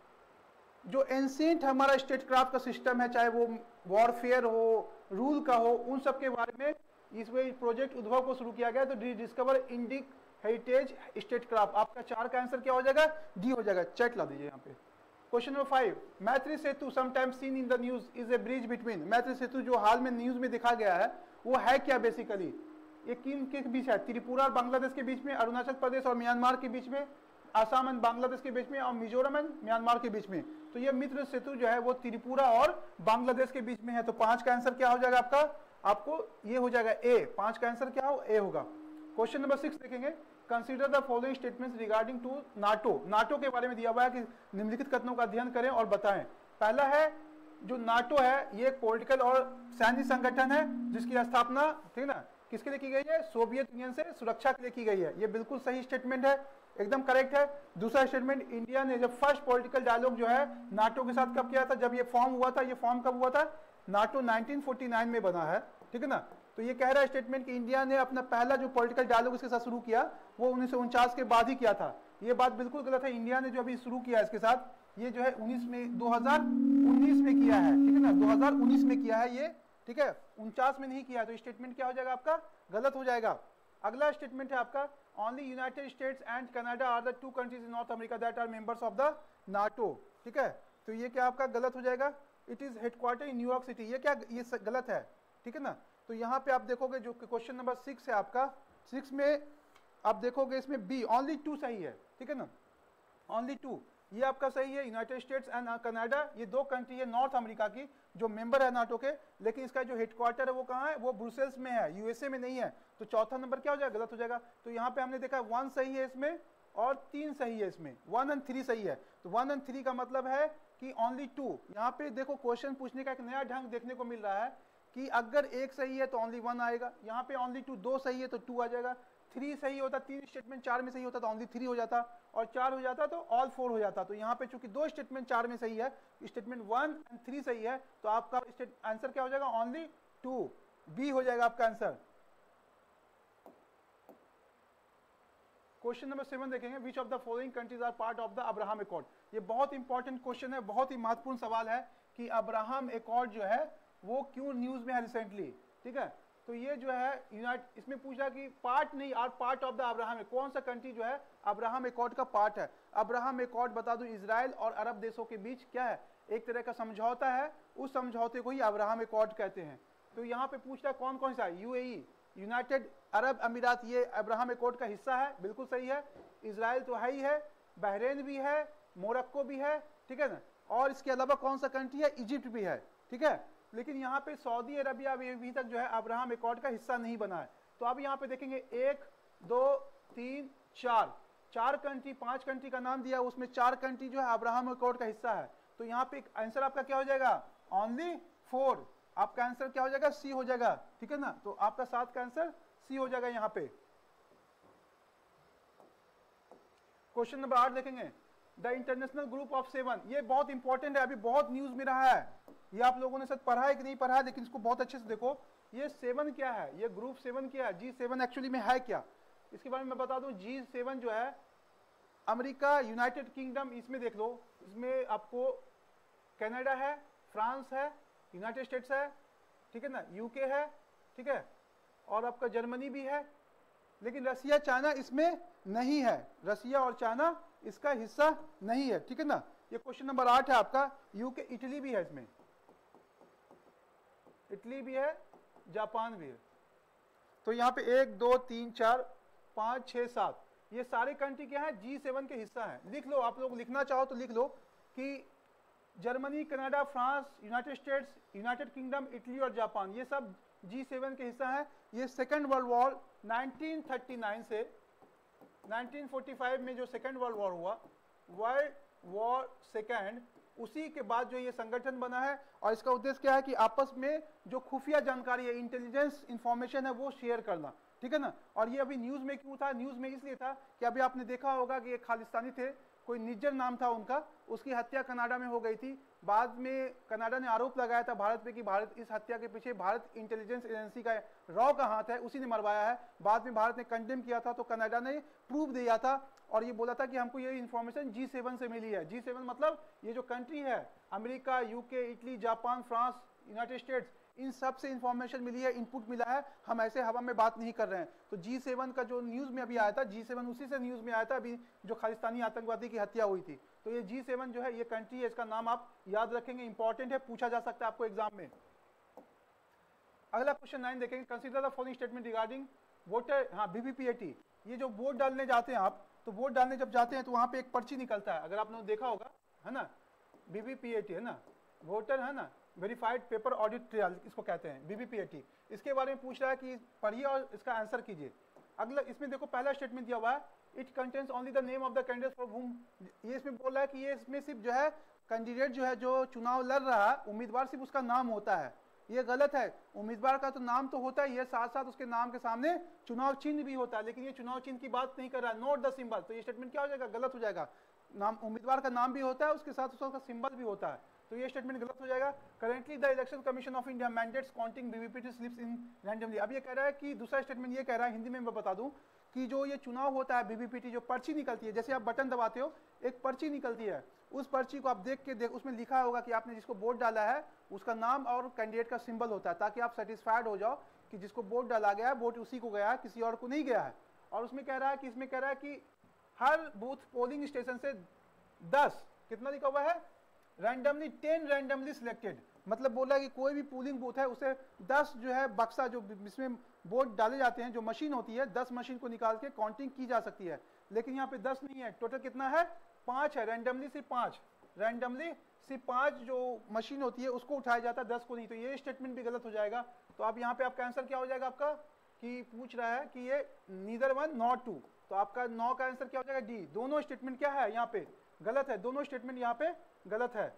जो एंशिएंट हमारा स्टेट क्राफ्ट का सिस्टम है, चाहे वो वॉरफेयर हो, रूल का हो, उन सब के बारे में इसमें प्रोजेक्ट उद्भव को शुरू किया गया। तो discover Indic heritage statecraft, आपका चार का आंसर क्या हो जाएगा, डी हो जाएगा। चैट ला दीजिए यहाँ पे। Question number five, Maitri Setu sometimes seen in the news is a bridge between, Maitri Setu जो हाल में न्यूज में दिखा गया है वो है क्या बेसिकली, ये किन के बीच है, त्रिपुरा और बांग्लादेश के बीच में, अरुणाचल प्रदेश और म्यांमार के बीच में, आसाम एंड बांग्लादेश के बीच में, और मिजोरम एंड म्यांमार के बीच में। तो ये मित्र सेतु जो है वो त्रिपुरा और बांग्लादेश के बीच में है। तो पांच का आंसर क्या हो जाएगा आपका, आपको ये हो जाएगा ए, पांच का आंसर क्या हो, ए होगा। क्वेश्चन नंबर सिक्स देखेंगे, consider the following statements regarding to NATO, NATO के बारे में दिया हुआ है कि निम्नलिखित कथनों का अध्ययन करें और बताएं। पहला है जो नाटो है ये पॉलिटिकल और सैन्य संगठन है जिसकी स्थापना, ठीक है ना, किसके लिए की गई है, सोवियत यूनियन से सुरक्षा के लिए की गई है। ये बिल्कुल सही स्टेटमेंट है, एकदम करेक्ट है। दूसरा स्टेटमेंट, इंडिया ने जब फर्स्ट पॉलिटिकल डायलॉग जो है नाटो के साथ कब किया था, जब ये फॉर्म हुआ था, ये फॉर्म कब हुआ था, नाटो नाइनटीन फोर्टी नाइन में बना है, ठीक है ना। तो ये कह रहा है स्टेटमेंट कि इंडिया ने अपना पहला जो पॉलिटिकल डायलॉग इसके साथ शुरू किया वो उन्नीस सौ उनचास के बाद ही किया था। ये बात बिल्कुल गलत है, इंडिया ने जो अभी शुरू किया है इसके साथ, ये जो है उन्नीस में दो हज़ार उन्नीस में किया है, ठीक है ना, दो हज़ार उन्नीस में किया है ये, ठीक है, उनचास में नहीं किया। तो स्टेटमेंट क्या हो जाएगा आपका, गलत हो जाएगा। अगला स्टेटमेंट है आपका only United states and Canada are the two countries in north America that are members of the NATO, ठीक है। तो ये क्या आपका गलत हो जाएगा, it is headquarter in New York city, ये क्या ये गलत है, ठीक है ना। तो यहाँ पे आप देखोगे जो क्वेश्चन नंबर सिक्स है आपका, सिक्स में आप देखोगे इसमें बी ओनली टू सही है, ठीक है ना, ओनली टू, ये आपका सही है। यूनाइटेड स्टेट्स एंड कनाडा ये दो कंट्री है नॉर्थ अमेरिका की जो मेंबर है नाटो के, लेकिन इसका जो हेडक्वार्टर है वो कहाँ है, वो ब्रुसेल्स में है, यूएसए में नहीं है। तो चौथा नंबर क्या हो जाएगा, गलत हो जाएगा। तो यहाँ पे हमने देखा वन सही है इसमें और तीन सही है इसमें, वन एंड थ्री सही है। तो वन एंड थ्री का मतलब है कि ओनली टू। यहाँ पे देखो क्वेश्चन पूछने का एक नया ढंग देखने को मिल रहा है कि अगर एक सही है तो ओनली वन आएगा, यहाँ पे ओनली टू, दो सही है तो टू आ जाएगा, थ्री सही होता, तीन स्टेटमेंट चार में सही होता तो ओनली थ्री हो जाता, और चार हो जाता तो ऑल फोर हो जाता। तो यहाँ पे चूंकि दो स्टेटमेंट चार में सही है, स्टेटमेंट वन एंड थ्री सही है, तो आपका आंसर क्या हो जाएगा, ओनली टू, बी हो जाएगा आपका आंसर। क्वेश्चन नंबर सेवन देखेंगे, which of the following countries are part of the Abraham accord. ये बहुत इंपॉर्टेंट क्वेश्चन है, बहुत ही महत्वपूर्ण सवाल है कि अब्राहम एकॉर्ड जो है वो क्यों न्यूज में है रिसेंटली, ठीक है। तो ये जो है यूनाइट, इसमें पूछा कि पार्ट नहीं are part of the Abraham, कौन सा कंट्री जो है अब्राहम एकॉर्ड का पार्ट है। अब्राहम एकॉर्ड बता दूं इजराइल और अरब देशों के बीच क्या है, एक तरह का समझौता है, उस समझौते को ही अब्राहम एकॉर्ड कहते हैं। तो यहाँ पे पूछ रहा है कौन कौन सा है, यूएई, यूनाइटेड अरब अमीरात, ये अब्राहम एकॉर्ड का हिस्सा है, बिल्कुल सही है। इजराइल तो है ही है, बहरीन भी है, मोरक्को भी है, ठीक है ना, और इसके अलावा कौन सा कंट्री है, इजिप्ट भी है, ठीक है। लेकिन यहाँ पे सऊदी अरबिया अभी तक जो है अब्राहम एकॉर्ड का हिस्सा नहीं बना है। तो अब यहाँ पे देखेंगे एक, दो, तीन, चार, चार कंट्री, पांच कंट्री का नाम दिया, उसमें चार कंट्री जो है अब्राहम एकॉर्ड का हिस्सा है। तो यहाँ पे आंसर आपका क्या हो जाएगा, ओनली फोर, आपका आंसर क्या हो जाएगा, सी हो जाएगा, ठीक है ना। तो आपका सात का आंसर सी हो जाएगा यहाँ पे। क्वेश्चन नंबर आठ देखेंगे, the international group of seven, ये बहुत इंपॉर्टेंट है, अभी बहुत न्यूज में रहा है, ये आप लोगों ने शायद पढ़ा है कि नहीं पढ़ा है, लेकिन इसको बहुत अच्छे से देखो। ये सेवन क्या है, ये ग्रुप सेवन क्या है, जी सेवन एक्चुअली में है क्या, इसके बारे में मैं बता दूं। जी सेवन जो है अमेरिका, यूनाइटेड किंगडम, इसमें देख लो, इसमें आपको कनाडा है, फ्रांस है, यूनाइटेड स्टेट्स है, ठीक है ना, यूके है, ठीक है, और आपका जर्मनी भी है, लेकिन रसिया चाइना इसमें नहीं है, रसिया और चाइना इसका हिस्सा नहीं है, ठीक है ना। ये क्वेश्चन नंबर आठ है आपका। यूके, इटली भी है इसमें, इटली भी है, जापान भी है। तो यहाँ पे एक, दो, तीन, चार, पांच, छह, सात, ये सारे कंट्री क्या है, जी सेवन के हिस्सा है। लिख लो, आप लोग लिखना चाहो तो लिख लो कि Germany, Canada, France, United States, United Kingdom, Italy और जापान, ये सब जी सेवन के हिस्सा है। ये second world war nineteen thirty nine से नाइनटीन फोर्टी फाइव में जो सेकेंड वर्ल्ड वॉर हुआ, वर्ल्ड वॉर सेकेंड, उसी के बाद जो ये संगठन बना है, और इसका उद्देश्य क्या है कि आपस में जो खुफिया जानकारी है, इंटेलिजेंस इंफॉर्मेशन है, वो शेयर करना, ठीक है ना। और ये अभी न्यूज में क्यों था, न्यूज में इसलिए था कि अभी आपने देखा होगा कि एक खालिस्तानी थे, कोई निज्जर नाम था उनका, उसकी हत्या कनाडा में हो गई थी। बाद में कनाडा ने आरोप लगाया था भारत पे कि भारत, इस हत्या के पीछे भारत इंटेलिजेंस एजेंसी का रॉ का हाथ है, उसी ने मरवाया है। बाद में भारत ने कंडेम किया था, तो कनाडा ने प्रूफ दिया था और ये बोला था कि हमको ये इन्फॉर्मेशन जी सेवन से मिली है। जी सेवन मतलब ये जो कंट्री है, America, UK, Italy, Japan, France, United States, इन सब से इंफॉर्मेशन मिली है, इनपुट मिला है, हम ऐसे हवा में बात नहीं कर रहे हैं। तो जी सेवन का जो न्यूज में अभी आया था, जी सेवन उसी से न्यूज में आया था अभी, जो खालिस्तानी आतंकवादी की हत्या हुई थी। तो ये जी सेवन जो है, ये कंट्री है, इसका नाम आप याद रखेंगे, इंपॉर्टेंट है, पूछा जा सकता है आपको एग्जाम में। अगला क्वेश्चन नाइन देखेंगे, consider the following statement regarding voter, हाँ बीबीपीएटी, ये जो वोट डालने जाते हैं आप, तो वोट डालने जब जाते हैं तो वहां पे एक पर्ची निकलता है, अगर आपने देखा होगा, है ना, बीबीपीएटी है ना, वोटर है ना, वेरीफाइड पेपर ऑडिट ट्रायल, इसको कहते हैं बीबीपीएटी। इसके बारे में पूछ रहा है कि पढ़िए और इसका आंसर कीजिए। अगला इसमें देखो पहला स्टेटमेंट दिया हुआ है, it contains only the name of the candidate for whom, ये इसमें बोल रहा है कि ये इसमें सिर्फ जो है कैंडिडेट जो है, जो चुनाव लड़ रहा है, उम्मीदवार, सिर्फ उसका नाम होता है। ये गलत है, उम्मीदवार का तो नाम तो होता ही है, साथ साथ उसके नाम के सामने चुनाव चिन्ह भी होता है, लेकिन ये चुनाव चिन्ह की बात नहीं कर रहा है, नोट द सिंबल। तो ये स्टेटमेंट क्या हो जाएगा, गलत हो जाएगा। नाम, उम्मीदवार का नाम भी होता है, उसके साथ उसका सिंबल भी होता है, तो ये स्टेटमेंट गलत हो जाएगा। Currently the election commission of India mandates counting VVPAT slips in randomly. अब ये कह रहा है कि दूसरा स्टेटमेंट ये कह रहा है, हिंदी में मैं बता दूं, कि जो ये चुनाव होता है बीबीपीटी, जो पर्ची निकलती है, जैसे आप बटन दबाते हो, एक पर्ची निकलती है, उस पर्ची को आप देख के देख, उसमें लिखा होगा कि आपने जिसको वोट डाला है उसका नाम और कैंडिडेट का सिंबल होता है, ताकि आप सेटिस्फाइड हो जाओ कि जिसको वोट डाला गया है वोट उसी को गया है, किसी और को नहीं गया है। और उसमें कह रहा है कि इसमें कह रहा है कि हर बूथ पोलिंग स्टेशन से दस, कितना लिखा हुआ है, रैंडमली टेन रैंडमली सिलेक्टेड, मतलब बोला कि कोई भी पोलिंग बूथ है उसे दस जो है बक्सा जो इसमें वोट डाले जाते हैं, जो मशीन होती है, दस मशीन को निकाल के काउंटिंग की जा सकती है। लेकिन यहाँ पे दस नहीं है, टोटल कितना है, पांच है, रैंडमली सिर्फ पांच, रैंडमली सिर्फ पांच जो मशीन होती है उसको उठाया जाता है, दस को नहीं। तो ये स्टेटमेंट भी गलत हो जाएगा। तो आप यहाँ पे आपका आंसर क्या हो जाएगा आपका, कि पूछ रहा है कि ये नीदर वन नॉट टू, तो आपका नौ का आंसर क्या हो जाएगा, डी। दोनों स्टेटमेंट क्या है यहाँ पे गलत है, दोनों स्टेटमेंट यहाँ पे गलत है।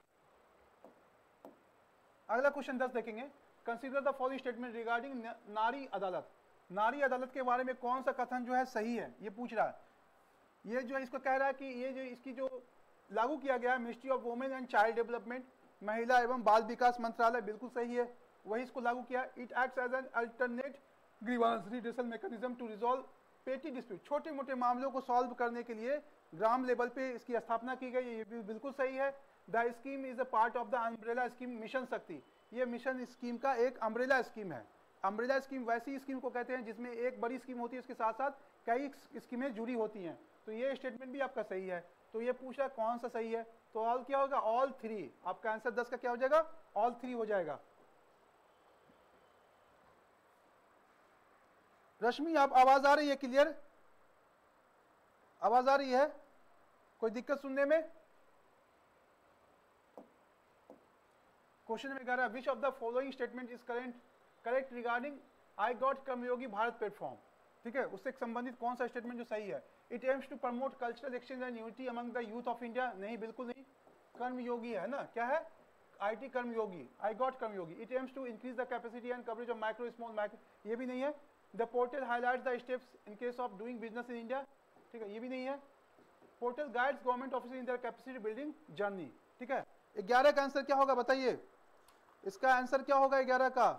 अगला क्वेश्चन दस देखेंगे, consider the following statement regarding Nari Adalat. नारी अदालत के बारे में कौन सा कथन जो है सही है, ये पूछ रहा है। ये जो है इसको कह रहा है कि ये जो इसकी जो लागू किया गया है ministry of women and child development, महिला एवं बाल विकास मंत्रालय, बिल्कुल सही है, वही इसको लागू किया। It acts as an alternate grievance redressal mechanism to resolve petty dispute, छोटे मोटे मामलों को सॉल्व करने के लिए ग्राम लेवल पे इसकी स्थापना की गई, ये भी बिल्कुल सही है। The scheme is a part of the umbrella scheme mission Shakti, ये मिशन स्कीम का एक अम्ब्रेला स्कीम है। अम्ब्रेला स्कीम वैसी स्कीम को कहते हैं जिसमें एक बड़ी स्कीम होती है, उसके साथ साथ कई स्कीमें जुड़ी होती हैं। तो ये स्टेटमेंट भी आपका सही है। तो ये पूछा कौन सा सही है, तो ऑल क्या होगा, ऑल थ्री। आपका आंसर दस का क्या हो जाएगा, ऑल थ्री हो जाएगा। रश्मि आप आवाज आ रही है क्लियर, आवाज आ रही है, कोई दिक्कत सुनने में? क्वेश्चन में कह रहा है which of the following statement is current correct regarding iGOT Karmayogi Bharat platform, ठीक है, उससे संबंधित कौन सा स्टेटमेंट जो सही है। It aims to promote cultural exchange and unity among the youth of India, नहीं बिल्कुल नहीं, कर्मयोगी है ना, क्या है, IT Karmayogi, iGOT Karmayogi. It aims to increase the capacity and coverage of micro small micro, ये भी नहीं है। The portal highlights the steps in case of doing business in India, ठीक है, ये भी नहीं है। Portal guides government officer in their capacity building journey, ठीक है। ग्यारह का आंसर क्या होगा बताइए, इसका आंसर क्या होगा ग्यारह का,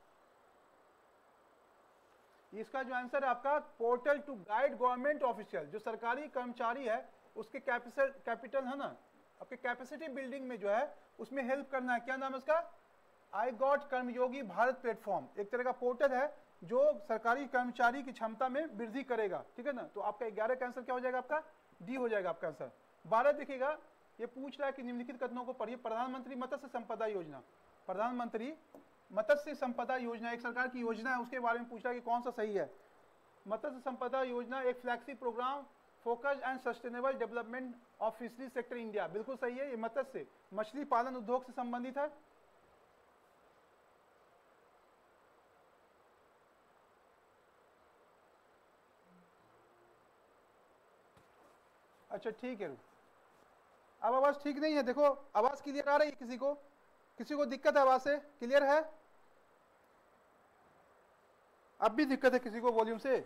इसका जो आंसर है आपका portal to guide government official, जो सरकारी कर्मचारी है उसके कैपिटल कैपिटल है ना, आपके कैपेसिटी बिल्डिंग में जो है उसमें हेल्प करना है। क्या नाम है उसका, iGOT Karmayogi Bharat platform, एक तरह का पोर्टल है जो सरकारी कर्मचारी की क्षमता में वृद्धि करेगा, ठीक है ना। तो आपका ग्यारह का आंसर क्या हो जाएगा, आपका डी हो जाएगा आपका आंसर। बारह देखिएगा, ये पूछ रहा है कि निम्नलिखित कथनों को पढ़िए। प्रधानमंत्री मत्स्य संपदा योजना, प्रधानमंत्री मत्स्य संपदा योजना एक सरकार की योजना है, उसके बारे में पूछ रहा है कि कौन सा सही है। मत्स्य संपदा योजना एक flagship programme focus and sustainable development of fishery sector India, बिल्कुल सही है। ये मत्स्य मछली पालन उद्योग से संबंधित है। अच्छा ठीक है, अब आवाज ठीक नहीं है, देखो आवाज क्लियर आ रही है, किसी को किसी को दिक्कत है आवाज से, क्लियर है? अब भी दिक्कत है किसी को वॉल्यूम से?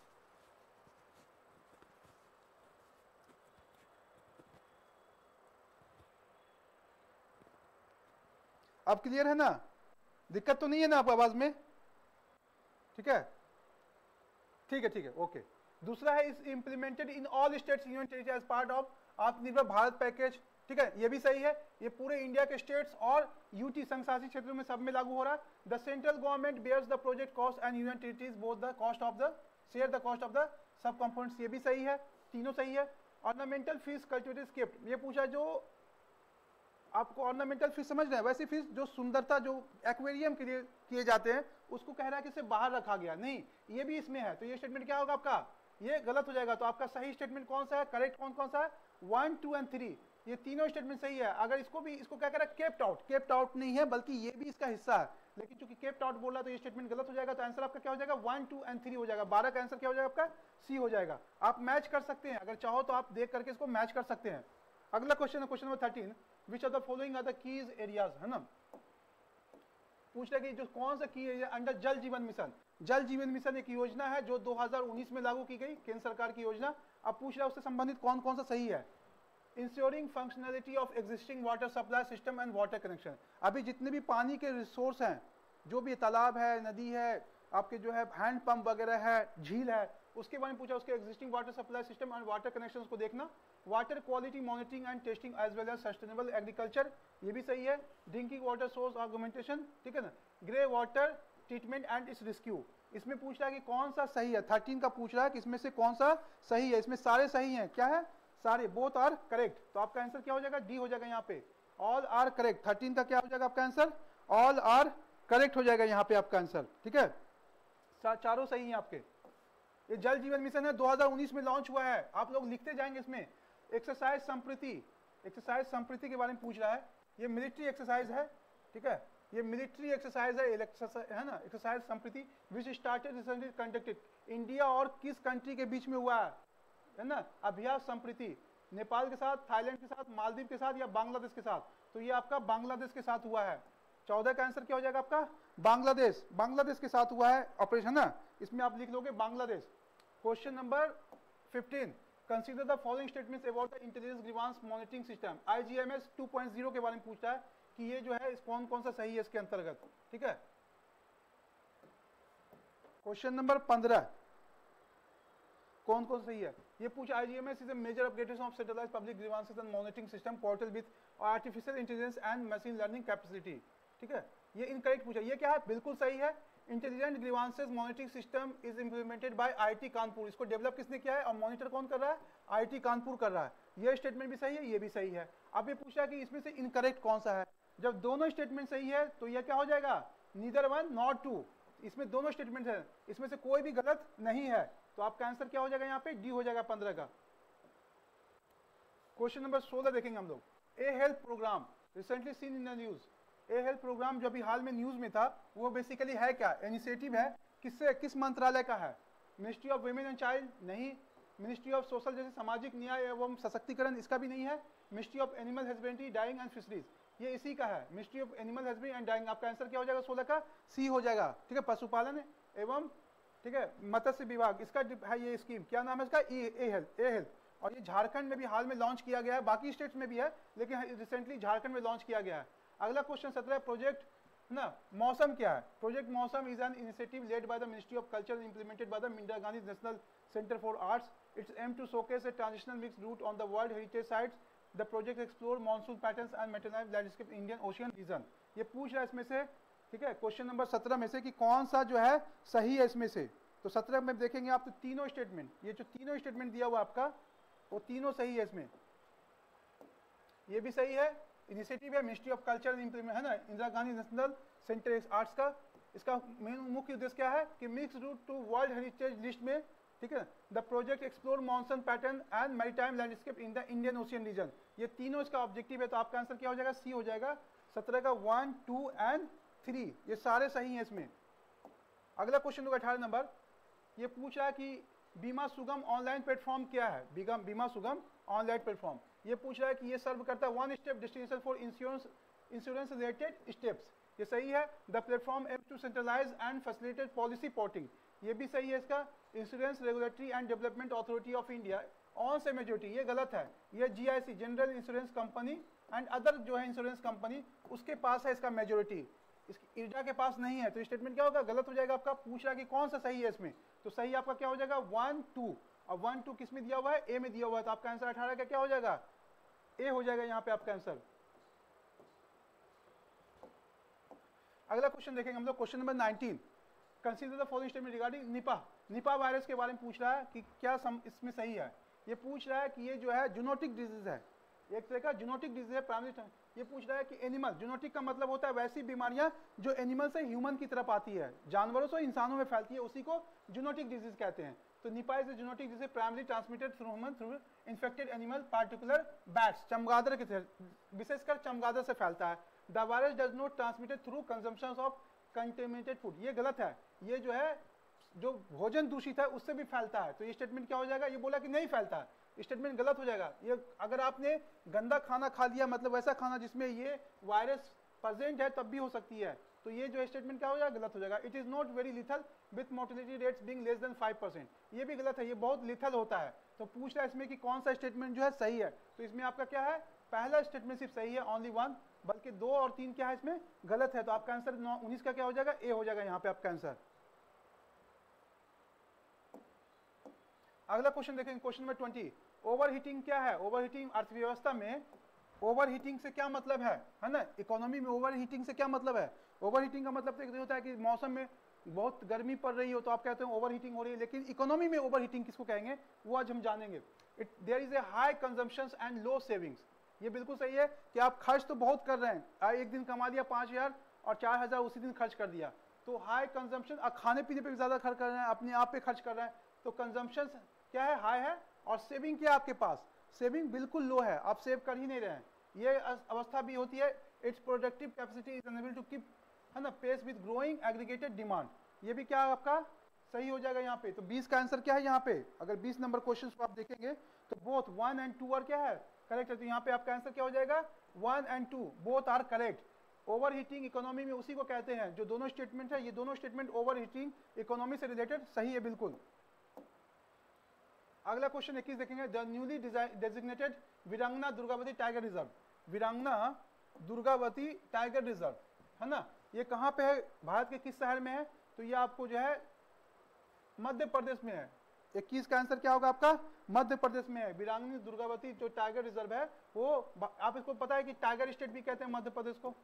अब क्लियर है ना, दिक्कत तो नहीं है ना आपको आवाज में? ठीक है ठीक है ठीक है ओके। दूसरा है is implemented in all states union territory as part of Atmanirbhar Bharat package, ठीक है, ये भी सही है। ये पूरे इंडिया के स्टेट्स और यूटी संघ शासित क्षेत्रों में सब में लागू हो रहा है। The central government bears the project cost and union territories both the cost of the share the cost of the sub components, ये भी सही है, तीनों सही है। ऑर्नामेंटल फिश कल्टिवेटेड स्केप्ड, ये पूछा जो आपको ऑर्नामेंटल फिश समझ रहे हैं, वैसी फिश जो सुंदरता जो एक्वेरियम के लिए किए जाते हैं उसको कह रहा है कि इसे बाहर रखा गया, नहीं ये भी इसमें है। तो ये स्टेटमेंट क्या होगा आपका, ये गलत हो जाएगा। तो आपका सही स्टेटमेंट कौन सा है, करेक्ट कौन कौन सा है, वन टू एंड थ्री, ये तीनों स्टेटमेंट सही है। अगर इसको भी इसको क्या कह रहा है, केप्ट आउट, केप्ट आउट नहीं है बल्कि ये भी इसका हिस्सा है, लेकिन चूंकि केप्ट आउट बोला तो ये स्टेटमेंट गलत हो जाएगा। तो आंसर आपका क्या हो जाएगा, वन टू एंड थ्री हो जाएगा। बारह का आंसर क्या हो जाएगा आपका, सी हो जाएगा। आप मैच कर सकते हैं, अगर चाहो तो आप देख करके इसको मैच कर सकते हैं। अगला क्वेश्चन है question number thirteen, which of the following are the keys areas, है ना, पूछ रहे कि जो कौन सा की एरिया अंडर जल जीवन मिशन। जल जीवन मिशन एक योजना है जो दो हज़ार उन्नीस में लागू की गई, केंद्र सरकार की योजना। अब पूछ रहा है उससे संबंधित कौन कौन सा सही है। Insuring functionality of existing water supply system and water connection, अभी जितने भी पानी के रिसोर्स हैं, जो भी तालाब है, नदी है, आपके जो है हैंड पंप वगैरह है, झील है, उसके बारे में पूछा, उसके existing water supply system and water connections को देखना। Water quality monitoring and testing as well as sustainable agriculture, ये भी सही है। ड्रिंकिंग वाटर सोर्स आर्गुमेंटेशन, ठीक है ना। Grey water treatment and its rescue. इसमें पूछ रहा है कि कौन सा सही है, थर्टीन का पूछ रहा है कि इसमें से कौन सा सही है। इसमें सारे सही हैं, क्या है, सारे, बोथ आर करेक्ट। तो आपका आंसर क्या हो जाएगा, डी हो जाएगा यहाँ पे, ऑल आर करेक्ट। थर्टीन का क्या हो जाएगा आपका आंसर, ऑल आर करेक्ट हो जाएगा यहाँ पे आपका आंसर, ठीक है, चारों सही हैं आपके। ये जल जीवन मिशन है, दो हज़ार उन्नीस में लॉन्च हुआ है, आप लोग लिखते जाएंगे इसमें। एक्सरसाइज संप्रीति, एक्सरसाइज संप्रीति के बारे में पूछ रहा है, ये मिलिट्री एक्सरसाइज है, ठीक है, ये मिलिट्री एक्सरसाइज है, एक्सरसाइज है ना, exercise Sampriti which started recently conducted, India और किस कंट्री के बीच में हुआ है, है ना, अभ्यास संप्रीति, नेपाल के साथ, थाईलैंड के साथ, मालदीव के साथ या बांग्लादेश के साथ। तो ये आपका बांग्लादेश के साथ हुआ है। चौदह का आंसर क्या हो जाएगा आपका, बांग्लादेश, बांग्लादेश के साथ हुआ है ऑपरेशन ना, इसमें आप लिख लोगे Bangladesh. Question number fifteen, consider the following statements about the intelligence grievance monitoring system. IGMS two point zero के बारे में पूछता है कि ये जो है इस कौन कौन सा सही है इसके अंतर्गत, ठीक है। क्वेश्चन नंबर पंद्रह, कौन कौन सही है, ये पूछ IGMS is a major upgradation of centralised public grievances and monitoring system portal with artificial intelligence and machine learning capacity, ठीक है। ये इनकरेक्ट पूछा, ये क्या है, बिल्कुल सही है। Intelligent grievances monitoring system is implemented by IIT Kanpur, इसको डेवलप किसने किया है और मॉनिटर कौन कर रहा है, आईआईटी कानपुर कर रहा है। ये स्टेटमेंट भी सही है, ये भी सही है। अब ये पूछा कि इसमें से इनकरेक्ट कौन सा है, जब दोनों स्टेटमेंट सही है तो यह क्या हो जाएगा, नीदर वन नॉट टू, इसमें दोनों स्टेटमेंट है, इसमें से कोई भी गलत नहीं है, तो आपका आंसर क्या हो जाएगा यहाँ पे, डी हो जाएगा पंद्रह का। क्वेश्चन नंबर सोलह देखेंगे हम लोग, a health programme recently seen in the news. A health programme जो अभी हाल में न्यूज में था, वो बेसिकली है क्या, इनिशिएटिव है, किससे, किस मंत्रालय का है, ministry of women and child नहीं, मिनिस्ट्री ऑफ सोशल जैसे सामाजिक न्याय एवं सशक्तिकरण, इसका भी नहीं है, ministry of animal husbandry dairying and fisheries, ये इसी का है, ministry of animal husbandry and dairying. आपका आंसर क्या हो जाएगा सोलह का, सी हो जाएगा, ठीक है, पशुपालन एवं, ठीक है, मत्स्य विभाग, इसका है ये स्कीम, क्या नाम है इसका, ए हेल्थ, ए हेल्थ। और ये झारखंड में भी हाल में लॉन्च किया गया है, बाकी स्टेट्स में भी है, लेकिन रिसेंटली झारखंड में लॉन्च किया गया है। अगला क्वेश्चन सत्रह, प्रोजेक्ट ना मौसम क्या है, project Mausam is an initiative led by the ministry of culture implemented by the Indira Gandhi national centre for arts. Its aim to showcase a transitional mix route on the world heritage sites. The project explore monsoon patterns and maritime landscape Indian ocean region. ये पूछ रहा है इसमें से, ठीक है, क्वेश्चन नंबर सत्रह में से कि कौन सा जो है सही है इसमें से। तो सत्रह में देखेंगे आप तो तीनों स्टेटमेंट, ये जो तीनों स्टेटमेंट दिया हुआ आपका वो तीनों सही है इसमें। ये भी सही है, इनिशिएटिव है मिनिस्ट्री ऑफ कल्चर इंप्लीमेंट है ना, Indira Gandhi national centre arts का। इसका मेन मुख्य उद्देश्य क्या है कि mix route to world heritage list में, ठीक है, the project explore monsoon pattern and maritime landscape in the Indian ocean region. ये तीनों इसका ऑब्जेक्टिव है, तो आपका आंसर क्या हो जाएगा, सी हो जाएगा। सत्रह का वन टू एंड थ्री ये सारे सही हैं इसमें। अगला क्वेश्चन होगा अठारह नंबर, ये पूछ रहा है कि बीमा सुगम ऑनलाइन प्लेटफॉर्म क्या है, बीमा बीमा सुगम ऑनलाइन प्लेटफॉर्म। ये पूछ रहा है कि ये सर्व करता है one step destination for insurance insurance related steps. ये सही है। The platform aim to centralise and facilitate policy porting. ये भी सही है इसका। Insurance regulatory and development authority of India on से मेजोरिटी, ये गलत है। ये GIC general insurance company and other जो है इंश्योरेंस कंपनी उसके पास है इसका मेजोरिटी, इसकी इर्जा के पास नहीं है। तो स्टेटमेंट क्या होगा, गलत हो जाएगा आपका। पूछ रहा है कि कौन सा सही है इसमें, तो सही आपका क्या हो जाएगा, वन टू। और वन टू किस में दिया हुआ है, ए में दिया हुआ है, तो आपका आंसर अठारह का क्या हो जाएगा, ए हो जाएगा यहाँ पे आपका आंसर। अगला क्वेश्चन देखेंगे हम लोग, question number nineteen. Consider the following statement regarding Nipah. Nipah virus के बारे में पूछ रहा है कि क्या सम, इसमें सही है। ये पूछ रहा है कि ये जो है जूनोटिक डिजीज है, एक तरह का जूनोटिक डिजीज है प्राइमरी। ये पूछ रहा है कि एनिमल, जूनोटिक का मतलब होता है वैसी बीमारियां जो एनिमल से ह्यूमन की तरफ आती है, जानवरों से इंसानों में फैलती है, उसी को जूनोटिक डिजीज कहते हैं। तो Nipah is zoonotic disease primary transmitted through human through infected animal particular bats, चमगादड़ के विशेषकर चमगादड़ से फैलता है। The virus does not transmitted through consumption of contaminated food. ये गलत है, ये जो है जो भोजन दूषित है उससे भी फैलता है। तो ये स्टेटमेंट क्या हो जाएगा, ये बोला कि नहीं फैलता है, स्टेटमेंट गलत हो जाएगा। ये अगर आपने गंदा खाना खा लिया, मतलब वैसा खाना जिसमें ये वायरस प्रेजेंट है, तब भी हो सकती है। तो ये जो स्टेटमेंट क्या हो जाएगा, गलत हो जाएगा। It is not very lethal with mortality rates being less than five percent. ये भी गलत है, ये बहुत लिथल होता है। तो पूछ रहा है इसमें कि कौन सा स्टेटमेंट जो है सही है। तो इसमें आपका क्या है, पहला स्टेटमेंट सिर्फ सही है, ओनली वन, बल्कि दो और तीन क्या है इसमें गलत है। तो आपका आंसर उन्नीस का क्या हो जाएगा, ए हो जाएगा यहाँ पे आपका आंसर। अगला क्वेश्चन देखेंगे, क्वेश्चन नंबर ट्वेंटी। ओवरहीटिंग क्या है। ओवरहीटिंग अर्थव्यवस्था में ओवरहीटिंग से क्या मतलब है है ना, इकोनॉमी में ओवरहीटिंग से क्या मतलब है। ओवर हीटिंग का मतलब तो एक होता है कि मौसम में बहुत गर्मी पड़ रही हो तो आप कहते हैं ओवर हीटिंग हो रही है, लेकिन इकोनॉमी में ओवर हीटिंग किसको कहेंगे वो आज हम जानेंगे। It there is a high consumption and low savings. ये बिल्कुल सही है कि आप खर्च तो बहुत कर रहे हैं, एक दिन कमा दिया पाँच हजार और चार हजार उसी दिन खर्च कर दिया, तो हाई कंजम्पशन, और खाने पीने पे भी ज्यादा खर्च कर रहे हैं, अपने आप पे खर्च कर रहे हैं, तो कंजम्पशन क्या है, हाई है। और सेविंग क्या है आपके पास, सेविंग बिल्कुल लो है, आप सेव कर ही नहीं रहे हैं। ये अवस्था भी होती है, its productive capacity is unable to keep, है ना, pace with growing aggregated demand. ये भी क्या आपका सही हो जाएगा यहाँ पे। तो बीस का आंसर क्या है यहाँ पे, अगर बीस नंबर क्वेश्चन को आप देखेंगे तो both one and two are क्या है, करेक्ट है। तो यहाँ पे आपका आंसर क्या हो जाएगा, one and two both are correct. Over heating economy में उसी को कहते हैं, जो दोनों स्टेटमेंट है, ये दोनों स्टेटमेंट ओवर हीटिंग इकोनॉमी से रिलेटेड सही है बिल्कुल। अगला क्वेश्चन इक्कीस देखेंगे, द न्यूली डेजिग्नेटेड वीरांगना दुर्गावती टाइगर रिजर्व। वीरांगना दुर्गावती टाइगर रिजर्व, है ना, ये कहाँ पे है, भारत के किस शहर में है, तो ये आपको जो है मध्य प्रदेश में है। इक्कीस का आंसर क्या होगा आपका, मध्य प्रदेश में है। वीरांगनी दुर्गावती जो टाइगर रिजर्व है वो, आप इसको पता है कि टाइगर स्टेट भी कहते हैं मध्य प्रदेश को,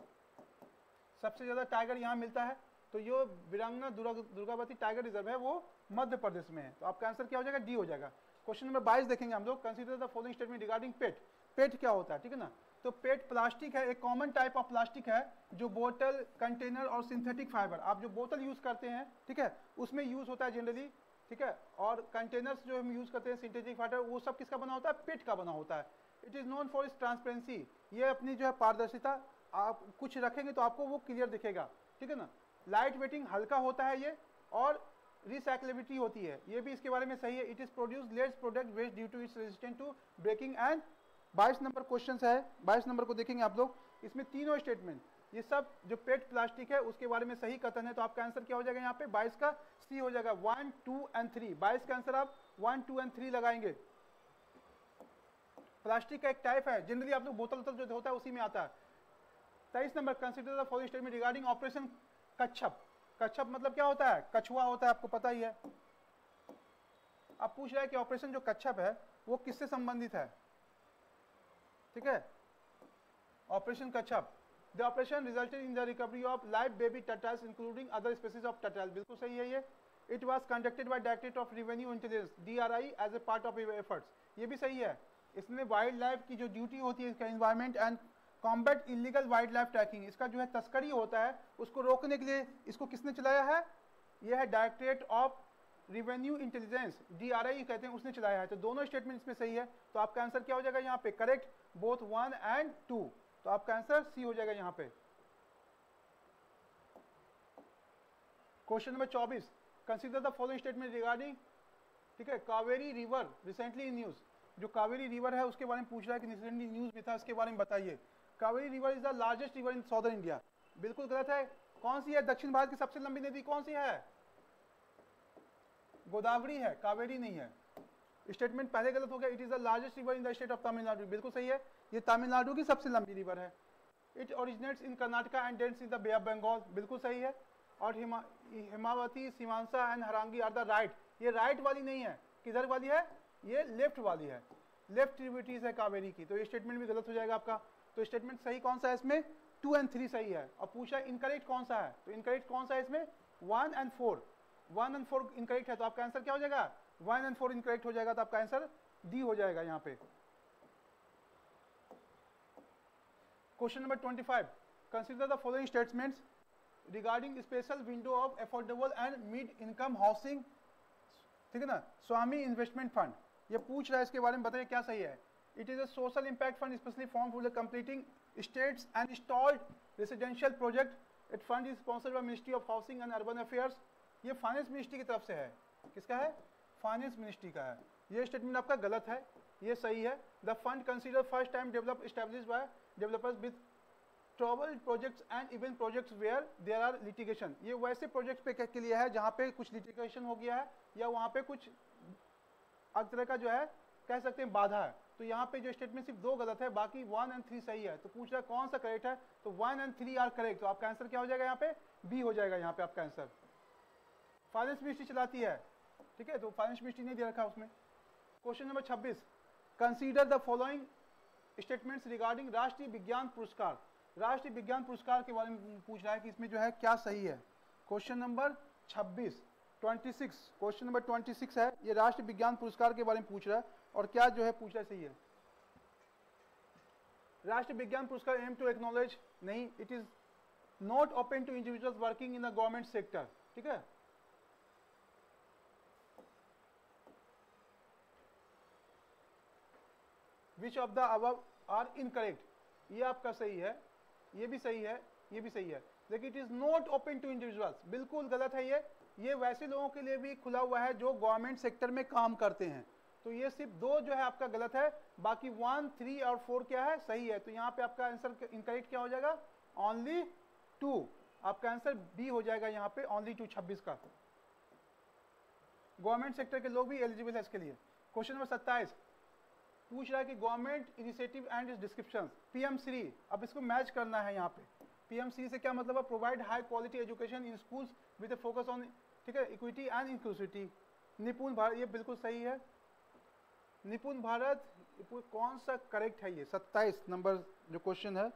सबसे ज्यादा टाइगर यहाँ मिलता है। तो ये वीरांगना दुर्गावती टाइगर रिजर्व है वो मध्य प्रदेश में है। तो आपका आंसर क्या हो जाएगा, डी हो जाएगा। क्वेश्चन नंबर बाईस देखेंगे हम लोग, consider the following statement regarding PET. PET क्या होता है, ठीक है ना, तो पेट प्लास्टिक है, एक कॉमन टाइप ऑफ प्लास्टिक है जो बोतल, कंटेनर और सिंथेटिक फाइबर, आप जो बोतल यूज करते हैं, ठीक है, उसमें यूज होता है जनरली, ठीक है। और कंटेनर्स जो हम यूज करते हैं सिंथेटिक फाइबर, वो सब किसका बना होता है, पेट का बना होता है। It is known for its transparency, ये अपनी जो है पारदर्शिता, आप कुछ रखेंगे तो आपको वो क्लियर दिखेगा, ठीक है ना। लाइट वेटिंग, हल्का होता है ये, और रिसाइक्लेबिलिटी होती है, ये भी इसके बारे में सही है। It is produce less product waste due to its resistant to breaking and. बाईस नंबर क्वेश्चन है, बाईस नंबर को देखेंगे आप लोग, इसमें तीनों स्टेटमेंट, ये सब जो पेट प्लास्टिक है उसके बारे में सही कथन है। तो आपका आंसर क्या हो जाएगा यहाँ पे, बाईस का सी हो जाएगा, वन टू एंड थ्री। बाईस का आंसर आप वन टू एंड थ्री लगाएंगे। प्लास्टिक का एक टाइप है, जनरली आप लोग बोतल वोतल जो होता है उसी में आता है। तेईस नंबर, consider the following statement regarding operation Kachhap. कच्छप मतलब क्या होता है, कछुआ होता है, आपको पता ही है। अब पूछ रहा है कि ऑपरेशन जो कच्छप है वो किससे संबंधित है, ठीक है, operation Kachhap. The operation resulted in the recovery of live baby turtles including other species of turtle. बिल्कुल सही है ये। It was conducted by directorate of revenue intelligence D R I as a part of efforts. ये भी सही है। इसमें वाइल्ड लाइफ की जो ड्यूटी होती है, इसका environment and combat illegal wildlife trafficking, इसका जो है तस्करी होता है उसको रोकने के लिए इसको किसने चलाया है, यह है directorate of revenue intelligence, D R I कहते हैं, उसने चलाया है। तो दोनों स्टेटमेंट इसमें सही है। तो आपका आंसर क्या हो जाएगा यहाँ पे, correct, both one and two. तो आपका आंसर सी हो जाएगा यहाँ पे। क्वेश्चन नंबर चौबीस, consider the following statement regarding, ठीक है, Kaveri river recently in news. जो कावेरी रिवर है उसके बारे में पूछ रहा है कि रिसेंटली न्यूज में था, इसके बारे में बताइए। Kaveri river is the largest river in southern India. बिल्कुल गलत है। कौन सी है, दक्षिण भारत की सबसे लंबी नदी कौन सी है, गोदावरी है, कावेरी नहीं है। स्टेटमेंट पहले गलत हो गया। It is the largest river in the state of Tamil Nadu. बिल्कुल सही है, ये तमिलनाडु की सबसे लंबी रिवर है। It originates in Karnataka and drains in the bay of Bengal. बिल्कुल सही है। और Hema Hemavati, Shimsha and Harangi are the right. ये राइट वाली नहीं है, किधर वाली है, ये लेफ्ट वाली है, लेफ्ट ट्रिब्यूटरीज है कावेरी की। तो ये स्टेटमेंट भी गलत हो जाएगा आपका। तो स्टेटमेंट सही कौन सा है इसमें, टू एंड थ्री सही है। और पूछा इनकरेक्ट कौन सा है, तो इनकरेक्ट कौन सा है इसमें, one and four. One and four incorrect है। तो आपका आंसर क्या हो जाएगा, वन एंड फोर इनकरेक्ट हो जाएगा। तो आपका आंसर डी हो जाएगा यहाँ पे। Question number twenty five, consider the following statements regarding special window of affordable and mid income housing, ठीक है ना, स्वामी इन्वेस्टमेंट फंड। ये पूछ रहा है, इसके बारे में बताइए क्या सही है। It is a social impact fund specially form for completing states and installed residential project. It fund is sponsored by ministry of housing and urban affairs. ये फाइनेंस मिनिस्ट्री की तरफ से है। किसका है, फाइनेंस मिनिस्ट्री का है। ये स्टेटमेंट आपका गलत है, ये सही है। The fund consider first time develop established by developers with trouble projects and even projects where there are litigation. ये वैसे प्रोजेक्ट पे के लिए है जहाँ पे कुछ लिटिगेशन हो गया है या वहाँ पे कुछ अलग तरह का जो है कह सकते हैं बाधा है। तो यहाँ पे जो स्टेटमेंट सिर्फ दो गलत है, बाकी वन एंड थ्री सही है। तो पूछ रहा है कौन सा करेक्ट है, तो one and three are correct. तो आपका आंसर क्या हो जाएगा यहाँ पे, बी हो जाएगा यहाँ पे आपका आंसर। फाइनेंस मिनिस्ट्री चलाती है, ठीक है, तो फाइनेंस मिनिस्ट्री नहीं दे रखा उसमें। क्वेश्चन नंबर छब्बीस, consider the following statements regarding Rashtriya Vigyan पुरस्कार। राष्ट्रीय विज्ञान पुरस्कार के बारे में पूछ रहा है कि इसमें जो है क्या सही है। क्वेश्चन नंबर छब्बीस छब्बीस क्वेश्चन नंबर छब्बीस है, ये राष्ट्रीय विज्ञान पुरस्कार के बारे में पूछ रहा है और क्या जो है पूछ रहा है सही है। Rashtriya Vigyan Puraskar aim to acknowledge नहीं, it is not open to individuals working in the government sector, ठीक है। Which of the above are incorrect, ये आपका सही है, ये भी सही है, ये भी सही है, लेकिन it is not open to individuals, बिल्कुल गलत है ये। ये वैसे लोगों के लिए भी खुला हुआ है जो गवर्नमेंट सेक्टर में काम करते हैं। तो ये सिर्फ दो जो है आपका गलत है, बाकी वन थ्री और फोर क्या है सही है। तो यहाँ पे आपका आंसर इनकरेक्ट क्या हो जाएगा, ओनली टू, आपका आंसर बी हो जाएगा यहाँ पे, ओनली टू छब्बीस का। गवर्नमेंट सेक्टर के लोग भी एलिजिबल है इसके लिए। क्वेश्चन नंबर सत्ताईस पूछ रहा है कि government initiative and description, PM Shri, अब इसको मैच करना है यहाँ पे। पीएम श्री से क्या मतलब है, provide high quality education in schools with focus on, ठीक है, इक्विटी एंड इंक्लूसिविटी। निपुण भारत, ये बिल्कुल सही है। निपुण भारत कौन सा करेक्ट है, ये सत्ताईस नंबर जो क्वेश्चन है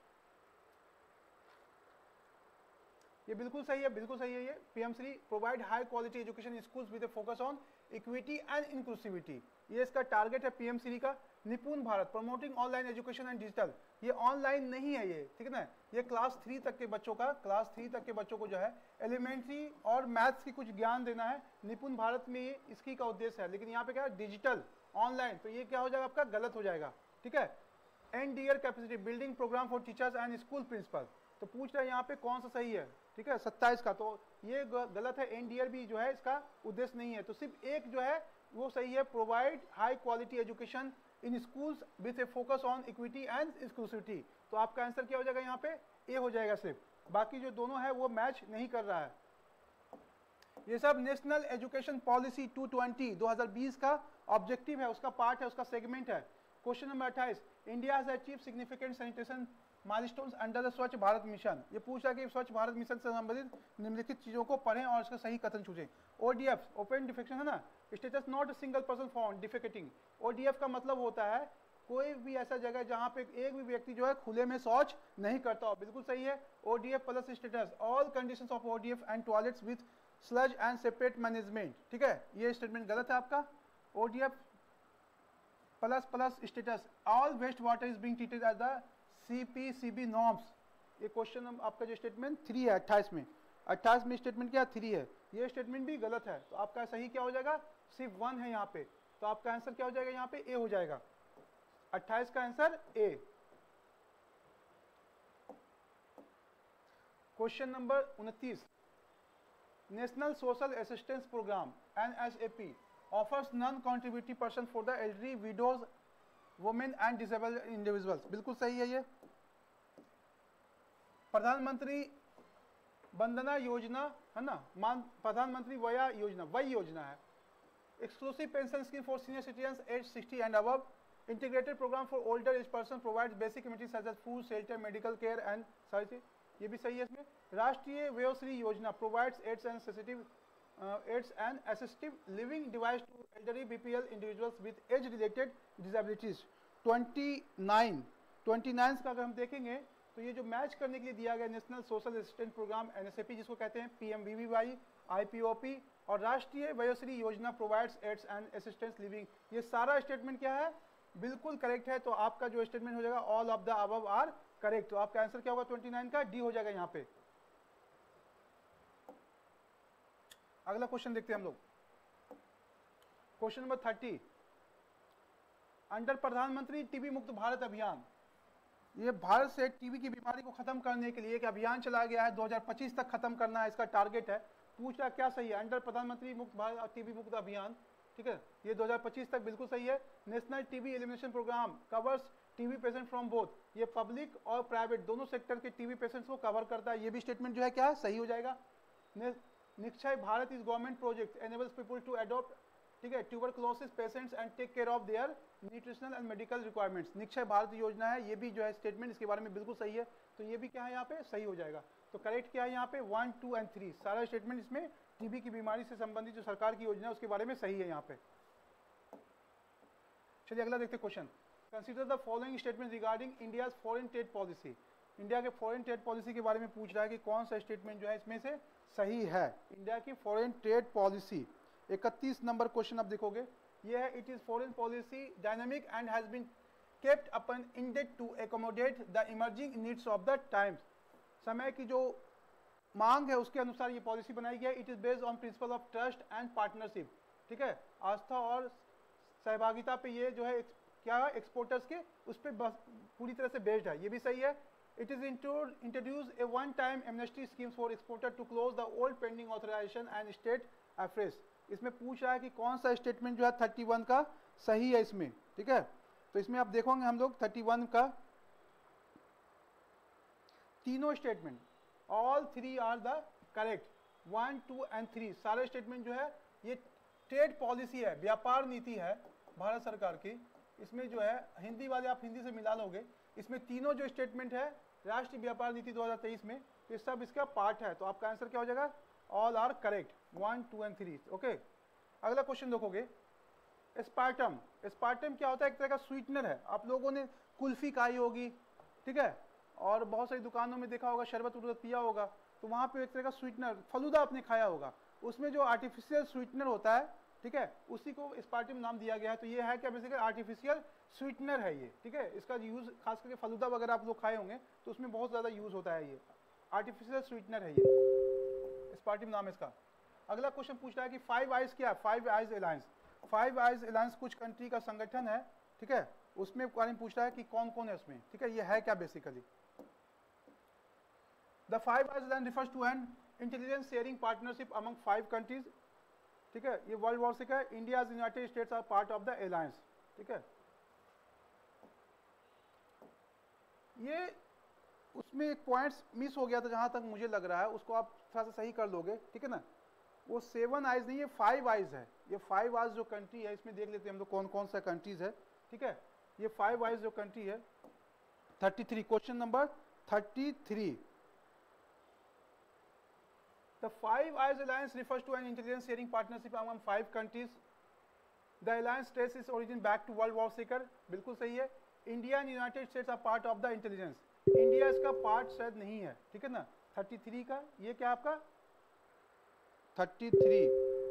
ये बिल्कुल सही है, बिल्कुल सही है। ये PM Shri provide high quality education in schools with focus on equity and inclusivity, ये इसका टारगेट है पीएम श्री का। Nipun Bharat promoting online education and digital, ये ऑनलाइन नहीं है ये, ठीक है ना, ये क्लास थ्री तक के बच्चों का, क्लास थ्री तक के बच्चों को जो है एलिमेंट्री और मैथ्स की कुछ ज्ञान देना है। निपुण भारत में ये इसकी का उद्देश्य है, लेकिन यहाँ पे क्या है डिजिटल ऑनलाइन, तो ये क्या हो जाएगा आपका गलत हो जाएगा, ठीक है। NDR capacity building programme for teachers and school principal, तो पूछ रहा है यहाँ पे कौन सा सही है, ठीक है, सत्ताईस का, तो ये गलत है। एनडीआर भी जो है इसका उद्देश्य नहीं है, तो सिर्फ एक जो है वो सही है, provide high quality education in schools with a focus on equity and inclusivity. तो आपका आंसर क्या हो जाएगा यहाँ पे, ए हो जाएगा सिर्फ, बाकी जो दोनों है वो मैच नहीं कर रहा है। ये सब national education policy two twenty दो हज़ार बीस का ऑब्जेक्टिव है, उसका पार्ट है, उसका सेगमेंट है। क्वेश्चन नंबर अट्ठाईस India has achieve significant sanitation milestones under the Swachh Bharat mission, ये पूछ रहा है कि स्वच्छ भारत मिशन से संबंधित निम्नलिखित चीजों को पढ़ें और इसका सही कथन चुनें। ओडीएफ ओपन डिफेक्शन है ना, status not a single person found defecating. ODF का मतलब होता है कोई भी ऐसा जगह जहां पे एक भी व्यक्ति जो है खुले में शौच नहीं करता हो, बिल्कुल सही है। ODF plus status all conditions of ODF and toilets with sludge and separate management, ठीक है, ये स्टेटमेंट गलत है आपका। ODF plus plus status all waste water is being treated as the CPCB norms, ये क्वेश्चन आपका जो स्टेटमेंट थ्री है अट्ठाईस में, अट्ठाईस में स्टेटमेंट क्या थ्री है, ये स्टेटमेंट भी गलत है। तो आपका सही क्या हो जाएगा, सिर्फ वन है यहाँ पे, तो आपका आंसर क्या हो जाएगा यहाँ पे, ए हो जाएगा, अट्ठाईस का आंसर ए। क्वेश्चन नंबर उनतीस national social assistance programme NSAP offers non contributive pension for the elderly widows women and disabled individuals, बिल्कुल सही है। ये प्रधानमंत्री वंदना योजना है ना, मान प्रधानमंत्री वया योजना वही योजना है। Exclusive pension scheme for senior citizens age sixty and above, integrated programme for older age person provides basic amenities such as food shelter medical care and service, ये भी सही है इसमें। Rashtriya Vayoshri Yojana provides aids and sensitive aids and assistive living device to elderly BPL individuals with age related disabilities. Twenty nine twenty nine का अगर हम देखेंगे तो ये जो मैच करने के लिए दिया गया national social assistant programme NSAP जिसको कहते हैं पीएमवीवीवाई आईपीओपी और Rashtriya Vayoshri Yojana provides aids and assistance living, ये सारा स्टेटमेंट क्या है, बिल्कुल करेक्ट है। तो आपका जो स्टेटमेंट हो जाएगा all of the above are correct, तो आपका आंसर क्या होगा ट्वेंटी नाइन का डी हो जाएगा यहाँ पे। अगला क्वेश्चन देखते हैं हम लोग, question number thirty under Pradhan Mantri TB Mukt Bharat अभियान, ये भारत से टीबी की बीमारी को खत्म करने के लिए एक अभियान चलाया गया है, दो हज़ार पच्चीस तक खत्म करना है, इसका टारगेट है। पूछ रहा क्या सही है, अंडर प्रधानमंत्री मुक्त भारत टीबी मुक्त अभियान, ठीक है, ये दो हज़ार पच्चीस तक बिल्कुल सही है। National TB elimination programme covers TB patient from both, ये पब्लिक और प्राइवेट दोनों सेक्टर के टीबी पेशेंट्स को कवर करता है, ये भी स्टेटमेंट जो है क्या है सही हो जाएगा। Nikshay Bharat is government project enables people to adopt, ठीक है, tuberculosis patients and take care of their nutritional and medical requirements, Nikshay Bharat Yojana है, ये भी जो है स्टेटमेंट इसके बारे में बिल्कुल सही है, तो ये भी क्या है यहाँ पे सही हो जाएगा। तो करेक्ट क्या है यहाँ पे वन टू एंड थ्री, सारा स्टेटमेंट इसमें टीबी की बीमारी से संबंधित जो सरकार की योजना है उसके बारे में सही है यहाँ पे। चलिए अगला देखते question, consider the following statement regarding India's foreign trade policy, India के फॉरेन ट्रेड पॉलिसी के बारे में पूछ रहा है कि कौन सा स्टेटमेंट जो है इसमें से सही है। इंडिया की फॉरेन ट्रेड पॉलिसी इकतीस नंबर क्वेश्चन आप देखोगे, ये है it is foreign policy dynamic and has been kept open ended to accommodate the emerging needs of the times. समय की जो मांग है उसके अनुसार ये पॉलिसी बनाई गई है। It is based on principle of trust and partnership, ठीक है, आस्था और सहभागिता पे ये जो है क्या है एक्सपोर्टर्स के उस पर पूरी तरह से बेस्ड है, ये भी सही है। It is introduce a one time amnesty schemes for exporter to close the old pending authorisation and state affairs. इसमें पूछ रहा है कि कौन सा स्टेटमेंट जो है थर्टी वन का सही है इसमें, ठीक है। तो इसमें आप देखोगे हम लोग थर्टी वन का तीनों statement all three are the correct, one two and three सारे स्टेटमेंट जो है ये ट्रेड पॉलिसी है, व्यापार नीति है भारत सरकार की। इसमें जो है हिंदी वाले आप हिंदी से मिला लोगे, इसमें तीनों जो स्टेटमेंट है राष्ट्रीय व्यापार नीति दो हज़ार तेईस में, ये सब इसका पार्ट है। तो आपका आंसर क्या हो जाएगा, all are correct, one two and three. Okay, अगला क्वेश्चन देखोगे, एस्पार्टम। एस्पार्टम क्या होता है, एक तरह का स्वीटनर है। आप लोगों ने कुल्फी खाई होगी, ठीक है, और बहुत सारी दुकानों में देखा होगा, शरबत उरबत पिया होगा, तो वहाँ पे एक तरह का स्वीटनर फलूदा आपने खाया होगा, उसमें जो आर्टिफिशियल स्वीटनर होता है, ठीक है, उसी को एस्पार्टम नाम दिया गया है। तो ये है क्या, बेसिकली आर्टिफिशियल स्वीटनर है ये, ठीक है। इसका यूज खास करके फलूदा वगैरह आप लोग खाए होंगे तो उसमें बहुत ज़्यादा यूज होता है, ये आर्टिफिशियल स्वीटनर है, ये एस्पार्टम नाम है इसका। अगला क्वेश्चन पूछ रहा है कि फाइव आइज क्या है, five eyes alliance. Five eyes alliance कुछ कंट्री का संगठन है, ठीक है, उसमें बारे में पूछ रहा है कि कौन कौन है उसमें, ठीक है, ये है क्या basically. The five eyes alliance refers to an intelligence sharing partnership among five countries, ठीक है, ये वर्ल्ड वॉर से क्या है, India United States are part of the alliance, ठीक है। ये उसमें एक पॉइंट्स मिस हो गया था जहां तक मुझे लग रहा है, उसको आप थोड़ा सा सही कर लोगे, ठीक है ना। वो सेवन आइज नहीं, ये फाइव आइज है। ये फाइव आइज जो कंट्री है इसमें देख लेते हैं हम लोग कौन कौन सा कंट्रीज है, ठीक है। ये फाइव आइज जो कंट्री है, thirty three, question number thirty three. The Five Eyes Alliance refers to an intelligence sharing partnership among five countries. The alliance traces its origin back to World War Second. बिल्कुल सही है। India and United States are part of the intelligence. India इसका पार्ट शायद नहीं है, ठीक है ना। थर्टी थ्री का ये क्या आपका थर्टी थ्री।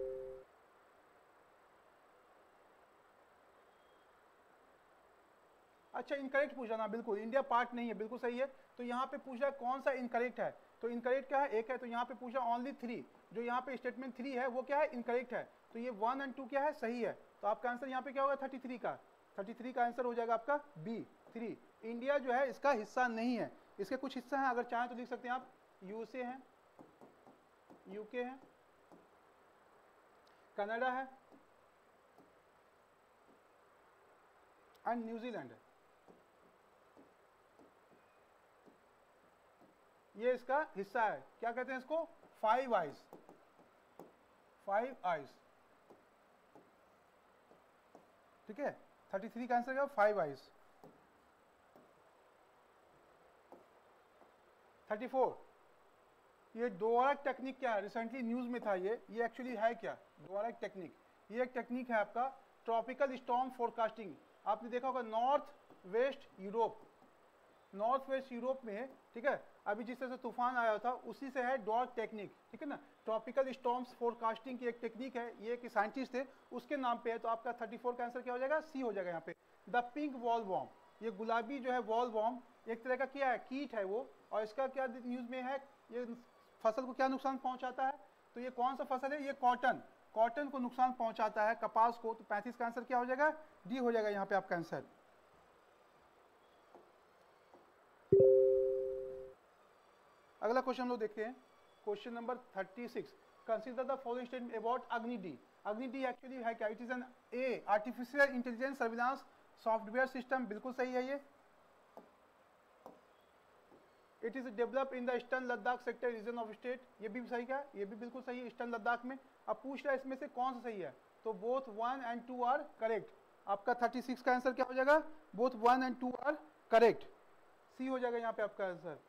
अच्छा, इनकरेक्ट पूछा ना, बिल्कुल इंडिया पार्ट नहीं है, बिल्कुल सही है। तो यहाँ पे पूछा कौन सा इनकरेक्ट है, तो इनकरेक्ट क्या है, एक है, तो यहाँ पे पूछा ओनली थ्री, जो यहाँ पे स्टेटमेंट थ्री है वो क्या है, इनकरेक्ट है। तो ये वन एंड टू क्या है, सही है। तो आपका आंसर यहाँ पे क्या होगा, थर्टी थ्री का, थर्टी थ्री का आंसर हो जाएगा आपका बी थ्री। इंडिया जो है इसका हिस्सा नहीं है, इसके कुछ हिस्सा है, अगर चाहें तो लिख सकते हैं आप, यूएसए है, यूके है, कनाडा है एंड न्यूजीलैंड है। ये इसका हिस्सा है। क्या कहते हैं इसको, फाइव आइज, फाइव आइज, ठीक है। थर्टी थ्री का आंसर क्या, फाइव आइज। थर्टी फोर, ये डोआरक टेक्निक क्या है, रिसेंटली न्यूज में था ये ये एक्चुअली है क्या, डोआरक टेक्निक, ये एक टेक्निक है आपका ट्रॉपिकल स्टॉर्म फोरकास्टिंग। आपने देखा होगा north west Europe, north west Europe में, ठीक है, अभी जिस तरह से तूफान आया था उसी से है डॉर्क टेक्निक, ठीक है ना। ट्रॉपिकल स्टॉर्म्स फोरकास्टिंग की एक टेक्निक है, ये एक साइंटिस्ट थे उसके नाम पे है। तो आपका थर्टी फोर का आंसर क्या हो जाएगा, सी हो जाएगा यहाँ पे। द पिंक वॉल वॉर्म, ये गुलाबी जो है वॉल वॉर्म एक तरह का क्या है, कीट है वो, और इसका क्या न्यूज में है, ये फसल को क्या नुकसान पहुंचाता है। तो ये कौन सा फसल है, ये कॉटन, कॉटन को नुकसान पहुंचाता है, कपास को। तो पैंतीस का आंसर क्या हो जाएगा, डी हो जाएगा यहाँ पे आपका आंसर। अगला क्वेश्चन हम लोग देखते हैं, question number thirty six. Consider the following statement about Agni D. Agni D actually है क्या, it is an a artificial intelligence surveillance software system, बिल्कुल सही है ये। It is develop in the eastern Ladakh sector region of state, ये भी सही क्या, ये भी बिल्कुल सही है, ईस्टर्न लद्दाख में। अब पूछ रहा है इसमें से कौन सा सही है, तो both one and two are correct. आपका थर्टी सिक्स का आंसर क्या हो जाएगा, both one and two are correct, C हो जाएगा यहाँ पे आपका answer.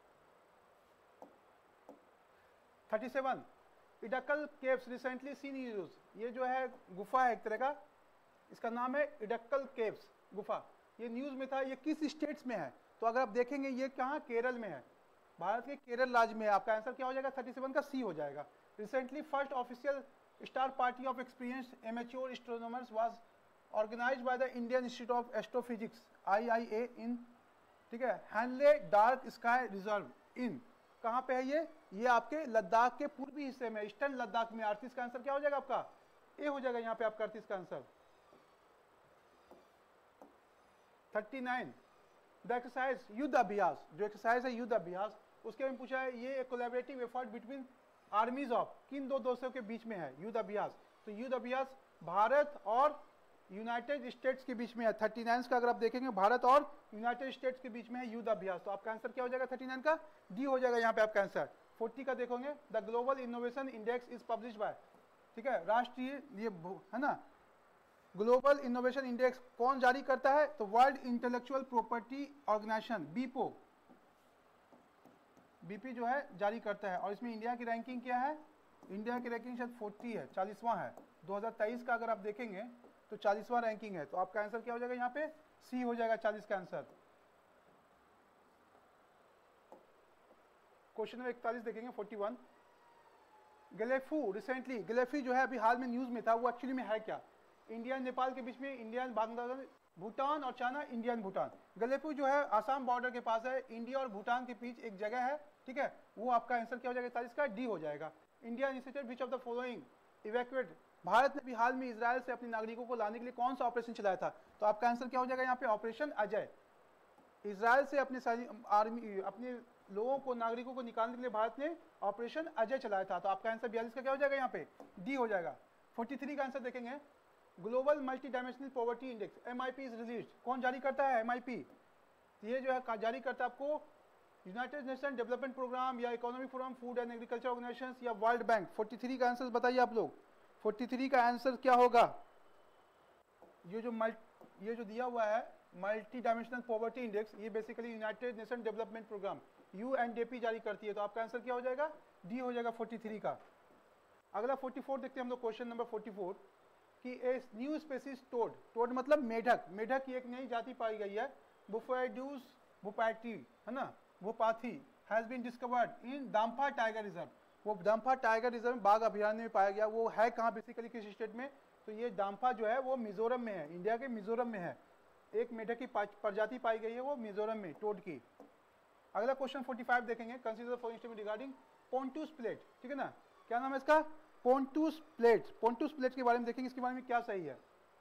Thirty seven, Edakkal caves recently seen news, ये जो है गुफा है एक तरह का, इसका नाम है इडक्कल केव्स गुफा, ये न्यूज में था। ये किस स्टेट्स में है, तो अगर आप देखेंगे ये कहाँ केरल में है, भारत के केरल राज्य में है। आपका आंसर क्या हो जाएगा, थर्टी सेवन का सी हो जाएगा। Recently first official star party of experienced amateur astronomers was organised by the Indian Institute of Astrophysics I I A in, ठीक है, Hanle dark sky reserve in, कहाँ पे है ये ये आपके लद्दाख के पूर्वी हिस्से में, ईस्टर्न लद्दाख में। अड़तीस का आंसर क्या हो जाएगा आपका, ए हो जाएगा यहाँ पे आपका अड़तीस का answer. Thirty nine the exercise Yudh Abhyas, जो एक्सरसाइज है युद्ध अभ्यास, उसके में पूछा है ये collaborative effort between armies of, किन दो देशों के बीच में है युद्ध अभ्यास। तो युद्ध अभ्यास भारत और यूनाइटेड स्टेट्स के बीच में है। थर्टी नाइन का अगर आप देखेंगे भारत और यूनाइटेड स्टेट्स के बीच में है युद्ध अभ्यास, तो आपका आंसर क्या हो जाएगा थर्टी नाइन का, डी हो जाएगा यहाँ पे आपका आंसर। फोर्टी का देखोगे the global innovation index is publish by, ठीक है, राष्ट्रीय ये है ना, ग्लोबल इनोवेशन इंडेक्स कौन जारी करता है, तो वर्ल्ड इंटेलेक्चुअल प्रॉपर्टी ऑर्गेनाइजेशन बीपो, बीपी जो है जारी करता है। और इसमें इंडिया की रैंकिंग क्या है, इंडिया की रैंकिंग शायद फोर्टी है, चालीसवां है। दो हज़ार तेईस का अगर आप देखेंगे तो चालीसवां रैंकिंग है, तो आपका आंसर क्या हो जाएगा यहाँ पे, सी हो जाएगा चालीस का आंसर। क्वेश्चन नंबर इकतालीस देखेंगे, forty one. Gelephu recently, Gelephu जो है अभी हाल में न्यूज में था, वो एक्चुअली में है क्या, इंडिया नेपाल के बीच में, इंडिया बांग्लादेश, भूटान और चाइना, इंडिया भूटान। गलेफू जो है आसाम बॉर्डर के पास है, इंडिया और भूटान के बीच एक जगह है, ठीक है, वो आपका आंसर क्या हो जाएगा इकतालीस का, डी हो जाएगा। India initiated which of the following evacuate, Bharat ने भी हाल में इजराइल से अपने नागरिकों को लाने के लिए कौन सा ऑपरेशन चलाया था, तो आपका आंसर क्या हो जाएगा यहाँ पे, ऑपरेशन अजय। इजराइल से अपने आर्मी अपने लोगों को, नागरिकों को निकालने के लिए भारत ने ऑपरेशन अजय चलाया था, तो आपका आंसर बयालीस का क्या हो जाएगा यहाँ पे, डी हो जाएगा। फोर्टी थ्री का आंसर देखेंगे, global multi dimensional poverty index M I P is released, कौन जारी करता है, एम आई पी, ये जो है जारी करता है आपको यूनाइटेड नेशन डेवलपमेंट प्रोग्राम या economic forum, food and agriculture organisation या वर्ल्ड बैंक। फोर्टी थ्री का आंसर बताइए आप लोग, फोर्टी थ्री का आंसर क्या होगा, ये जो मल्टी ये जो दिया हुआ है मल्टी डायमेंशनल पॉवर्टी इंडेक्स, ये basically United Nation development programme U N D P जारी करती है, तो आपका आंसर क्या हो जाएगा, डी हो जाएगा फोर्टी थ्री का। अगला फोर्टी फोर देखते हैं हम लोग, क्वेश्चन नंबर फोर्टी फोर कि a new species toad, toad मतलब मेढक, मेढक की एक नई जाति पाई गई है, बुफेडूस बुपैटी है ना, bhupathyi, has been discovered in Dampa tiger reserve, वो दाम्फा टाइगर रिजर्व बाघ अभयारण्य में पाया गया, वो है कहाँ बेसिकली, किस स्टेट में, तो ये दाम्फा जो है वो मिजोरम में है, इंडिया के मिजोरम में है, एक मेढक की प्रजाति पाई गई है वो मिजोरम में, टोड की। अगला क्वेश्चन फोर्टी फाइव देखेंगे, consider the following statement regarding Pontus plate, ठीक है ना, क्या नाम है इसका, पोंटूस प्लेट। पोंटूस प्लेट के बारे में देखेंगे, इसके बारे में क्या सही है।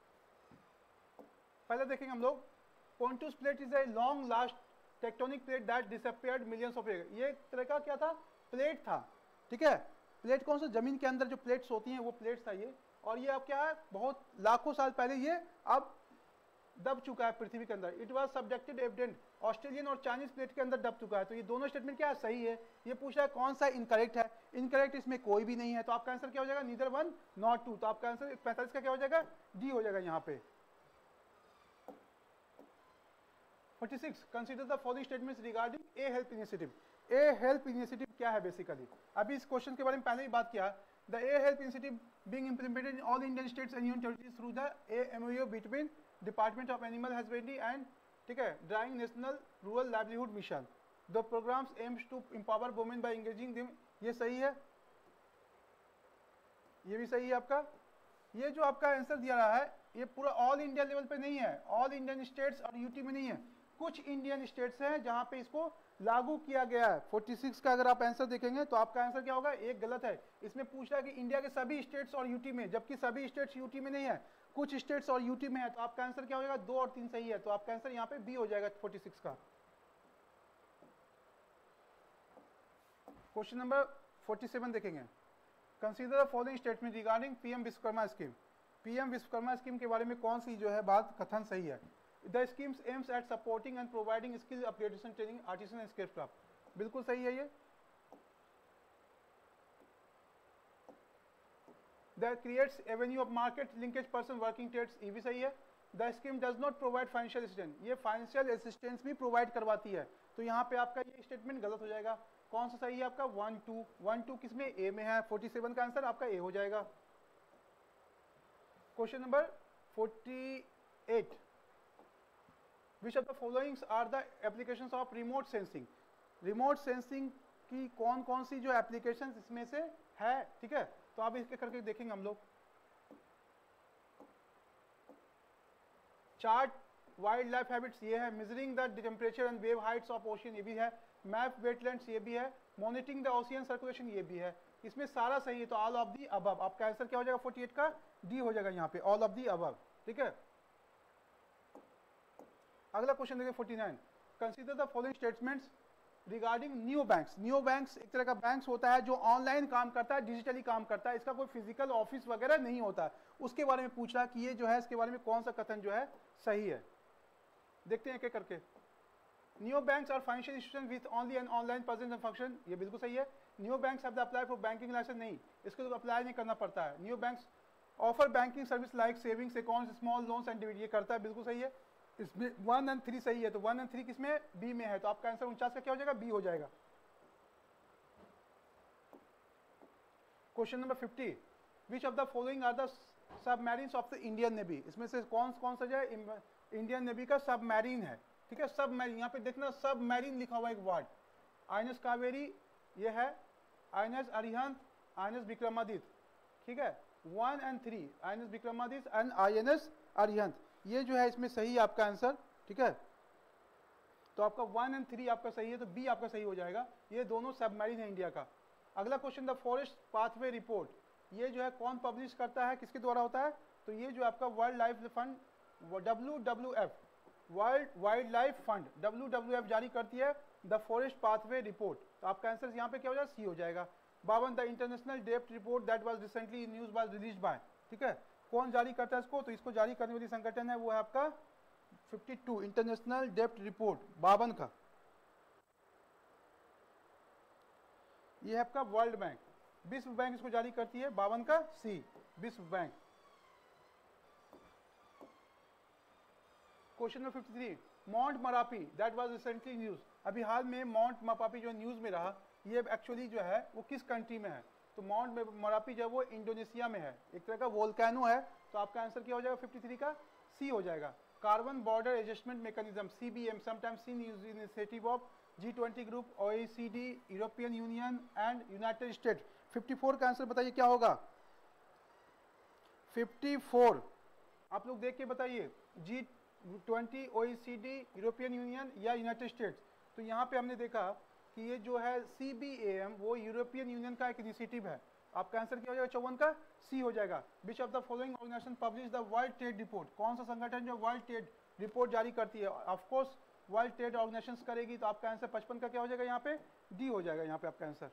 पहले देखेंगे हम लोग, Pontus plate is a long last tectonic plate that disappeared millions of year, ये एक तरह का क्या था, प्लेट था, ठीक है, प्लेट कौन सा, जमीन के अंदर जो प्लेट्स होती हैं वो प्लेट्स था ये, और ये अब क्या है, बहुत लाखों साल पहले ये अब दब चुका है पृथ्वी के अंदर। It was subjected evident, Australian और चाइनीज प्लेट के अंदर दब चुका है, तो ये दोनों स्टेटमेंट क्या है, सही है। ये पूछ रहा है कौन सा इनकरेक्ट है, इनकरेक्ट इसमें कोई भी नहीं है, तो आपका आंसर क्या हो जाएगा, नीदर वन नॉट टू, तो आपका आंसर पैंतालीस का क्या हो जाएगा, डी हो जाएगा यहाँ पे। Forty six consider the following statements regarding a help initiative. A help initiative क्या है बेसिकली, अभी इस क्वेश्चन के बारे में पहले ही बात किया। The a help initiative being implemented in all Indian states and union territories through the a MoU between department of animal husbandry and, ठीक है, ड्राइंग national rural livelihood mission. The programmes aims to empower women by engaging them, ये सही है, ये भी सही है आपका। ये जो आपका आंसर दिया रहा है ये पूरा ऑल इंडिया लेवल पे नहीं है, ऑल इंडियन स्टेट्स और यूटी में नहीं है, कुछ इंडियन स्टेट्स हैं जहां पे इसको लागू किया गया है। फोर्टी सिक्स का अगर आप आंसर देखेंगे तो आपका आंसर क्या होगा, एक गलत है, इसमें पूछ रहा है कि इंडिया के सभी स्टेट्स और यूटी में, जबकि सभी स्टेट्स यूटी में नहीं है, कुछ स्टेट्स और यूटी में है, तो आपका आंसर क्या होगा, दो और तीन सही है, तो आपका आंसर यहाँ पे बी हो जाएगा फोर्टी सिक्स का। क्वेश्चन नंबर फोर्टी सेवन देखेंगे, consider the following statement regarding PM Vishwakarma scheme. PM Vishwakarma scheme के बारे में कौन सी जो है बात कथन सही है। The schemes aims at supporting and providing skill upgradation training artisan and skill craft, बिल्कुल सही है ये। That creates avenue of market linkage person working trades, ये भी सही है। The scheme does not provide financial assistance, ये financial assistance भी provide करवाती है, तो यहाँ पे आपका ये स्टेटमेंट गलत हो जाएगा। कौन सा सही है आपका, वन टू, वन टू किसमें, ए में है, फोर्टी सेवन का आंसर आपका ए हो जाएगा। Question number forty eight, which of the followings are the applications of remote sensing, remote sensing की कौन कौन सी जो एप्लीकेशन इसमें से है, ठीक है। तो आप इसके करके देखेंगे हम लोग। चार्ट वाइल्ड लाइफ हैबिट्स ये है, measuring the temperature and wave heights of ocean ये भी है, मैप वेटलैंड्स ये भी है, मॉनिटरिंग द ओशियन सर्कुलेशन ये भी है। इसमें सारा सही है, तो ऑल ऑफ दी अबव। आपका आंसर क्या हो जाएगा अड़तालीस का, डी हो जाएगा यहाँ पे, ऑल ऑफ दी अबव, ठीक है। अगला क्वेश्चन देखिए उनचास, consider the following statements regarding neo banks. Neo banks एक तरह का बैंक्स होता है जो ऑनलाइन काम करता है, डिजिटली काम करता है, इसका कोई फिजिकल ऑफिस वगैरह नहीं होता। उसके बारे में पूछ रहा कि ये जो है इसके बारे में कौन सा कथन जो है सही है। देखते हैं क्या करके। Neo banks are financial institution with only an online presence and function, ये बिल्कुल सही है। Neo banks have the apply for banking licence, नहीं, इसको तो अप्लाई नहीं करना पड़ता है। Neo banks offer banking service like savings account, small loans and डिविड, ये करता है, बिल्कुल सही है। इसमें वन एंड थ्री सही है, तो वन एंड थ्री किसमें, बी में है, तो आपका आंसर उनचास का क्या हो जाएगा, बी हो जाएगा। Question number fifty, which of the following are the submarines of the Indian navy, इसमें से कौन कौन सा जो है इंडियन नेवी का सबमरीन है, ठीक है। सबमरीन, यहाँ पे देखना सबमरीन लिखा हुआ एक वर्ड, आईएनएस कावेरी ये है, आईएनएस अरिहंत, आईएनएस विक्रमादित्य, ठीक है। One and three INS Vikramaditya and INS Arihant, ये जो है इसमें सही है आपका आंसर, ठीक है। तो आपका वन एंड थ्री आपका सही है, तो बी आपका सही हो जाएगा, ये दोनों सबमरीन है इंडिया का। अगला question, the forest pathway report, ये जो है कौन पब्लिश करता है, किसके द्वारा होता है, तो ये जो आपका world life fund W W F, world wild life fund W W F जारी करती है द फॉरेस्ट पाथवे रिपोर्ट। तो आपका आंसर यहाँ पे क्या हो जाएगा, सी हो जाएगा। बावन, the international depth report that was recently news was released by, ठीक है। कौन जारी करता है इसको, तो इसको जारी करने वाली संगठन है वो है आपका बावन इंटरनेशनल डेप्थ रिपोर्ट, बावन का, ये है आपका वर्ल्ड बैंक। विश्व बैंक इसको जारी करती है, बावन का सी, विश्व bank. Question number fifty three, mount Marapi that was recently news, अभी हाल में माउंट मरापी जो न्यूज में रहा, ये एक्चुअली जो है वो किस कंट्री में है, तो माउंट मरापी जो है वो इंडोनेशिया में है, एक तरह का वोल्केनो है। तो आपका आंसर क्या हो जाएगा फिफ्टी थ्री का, सी हो जाएगा। Carbon border adjustment mechanism, CBM, sometimes seen used in initiative of G twenty group, OECD, European Union and United State. Fifty four का आंसर बताइए क्या होगा, फिफ्टी फोर आप लोग देख के बताइए, G twenty, OECD, European Union या यूनाइटेड स्टेट्स। तो यहाँ पे हमने देखा कि ये जो है सीबीएम वो यूरोपियन यूनियन का एक इनिशिएटिव है। आपका आंसर क्या हो जाएगा, चौवन का सी हो जाएगा। Which of the following organisation publish the World Trade Report, कौन सा संगठन जो वर्ल्ड ट्रेड रिपोर्ट जारी करती है, of course World Trade Organisation करेगी। तो आपका आंसर पचपन का क्या हो जाएगा, यहाँ पे डी हो जाएगा, यहाँ पे आपका आंसर।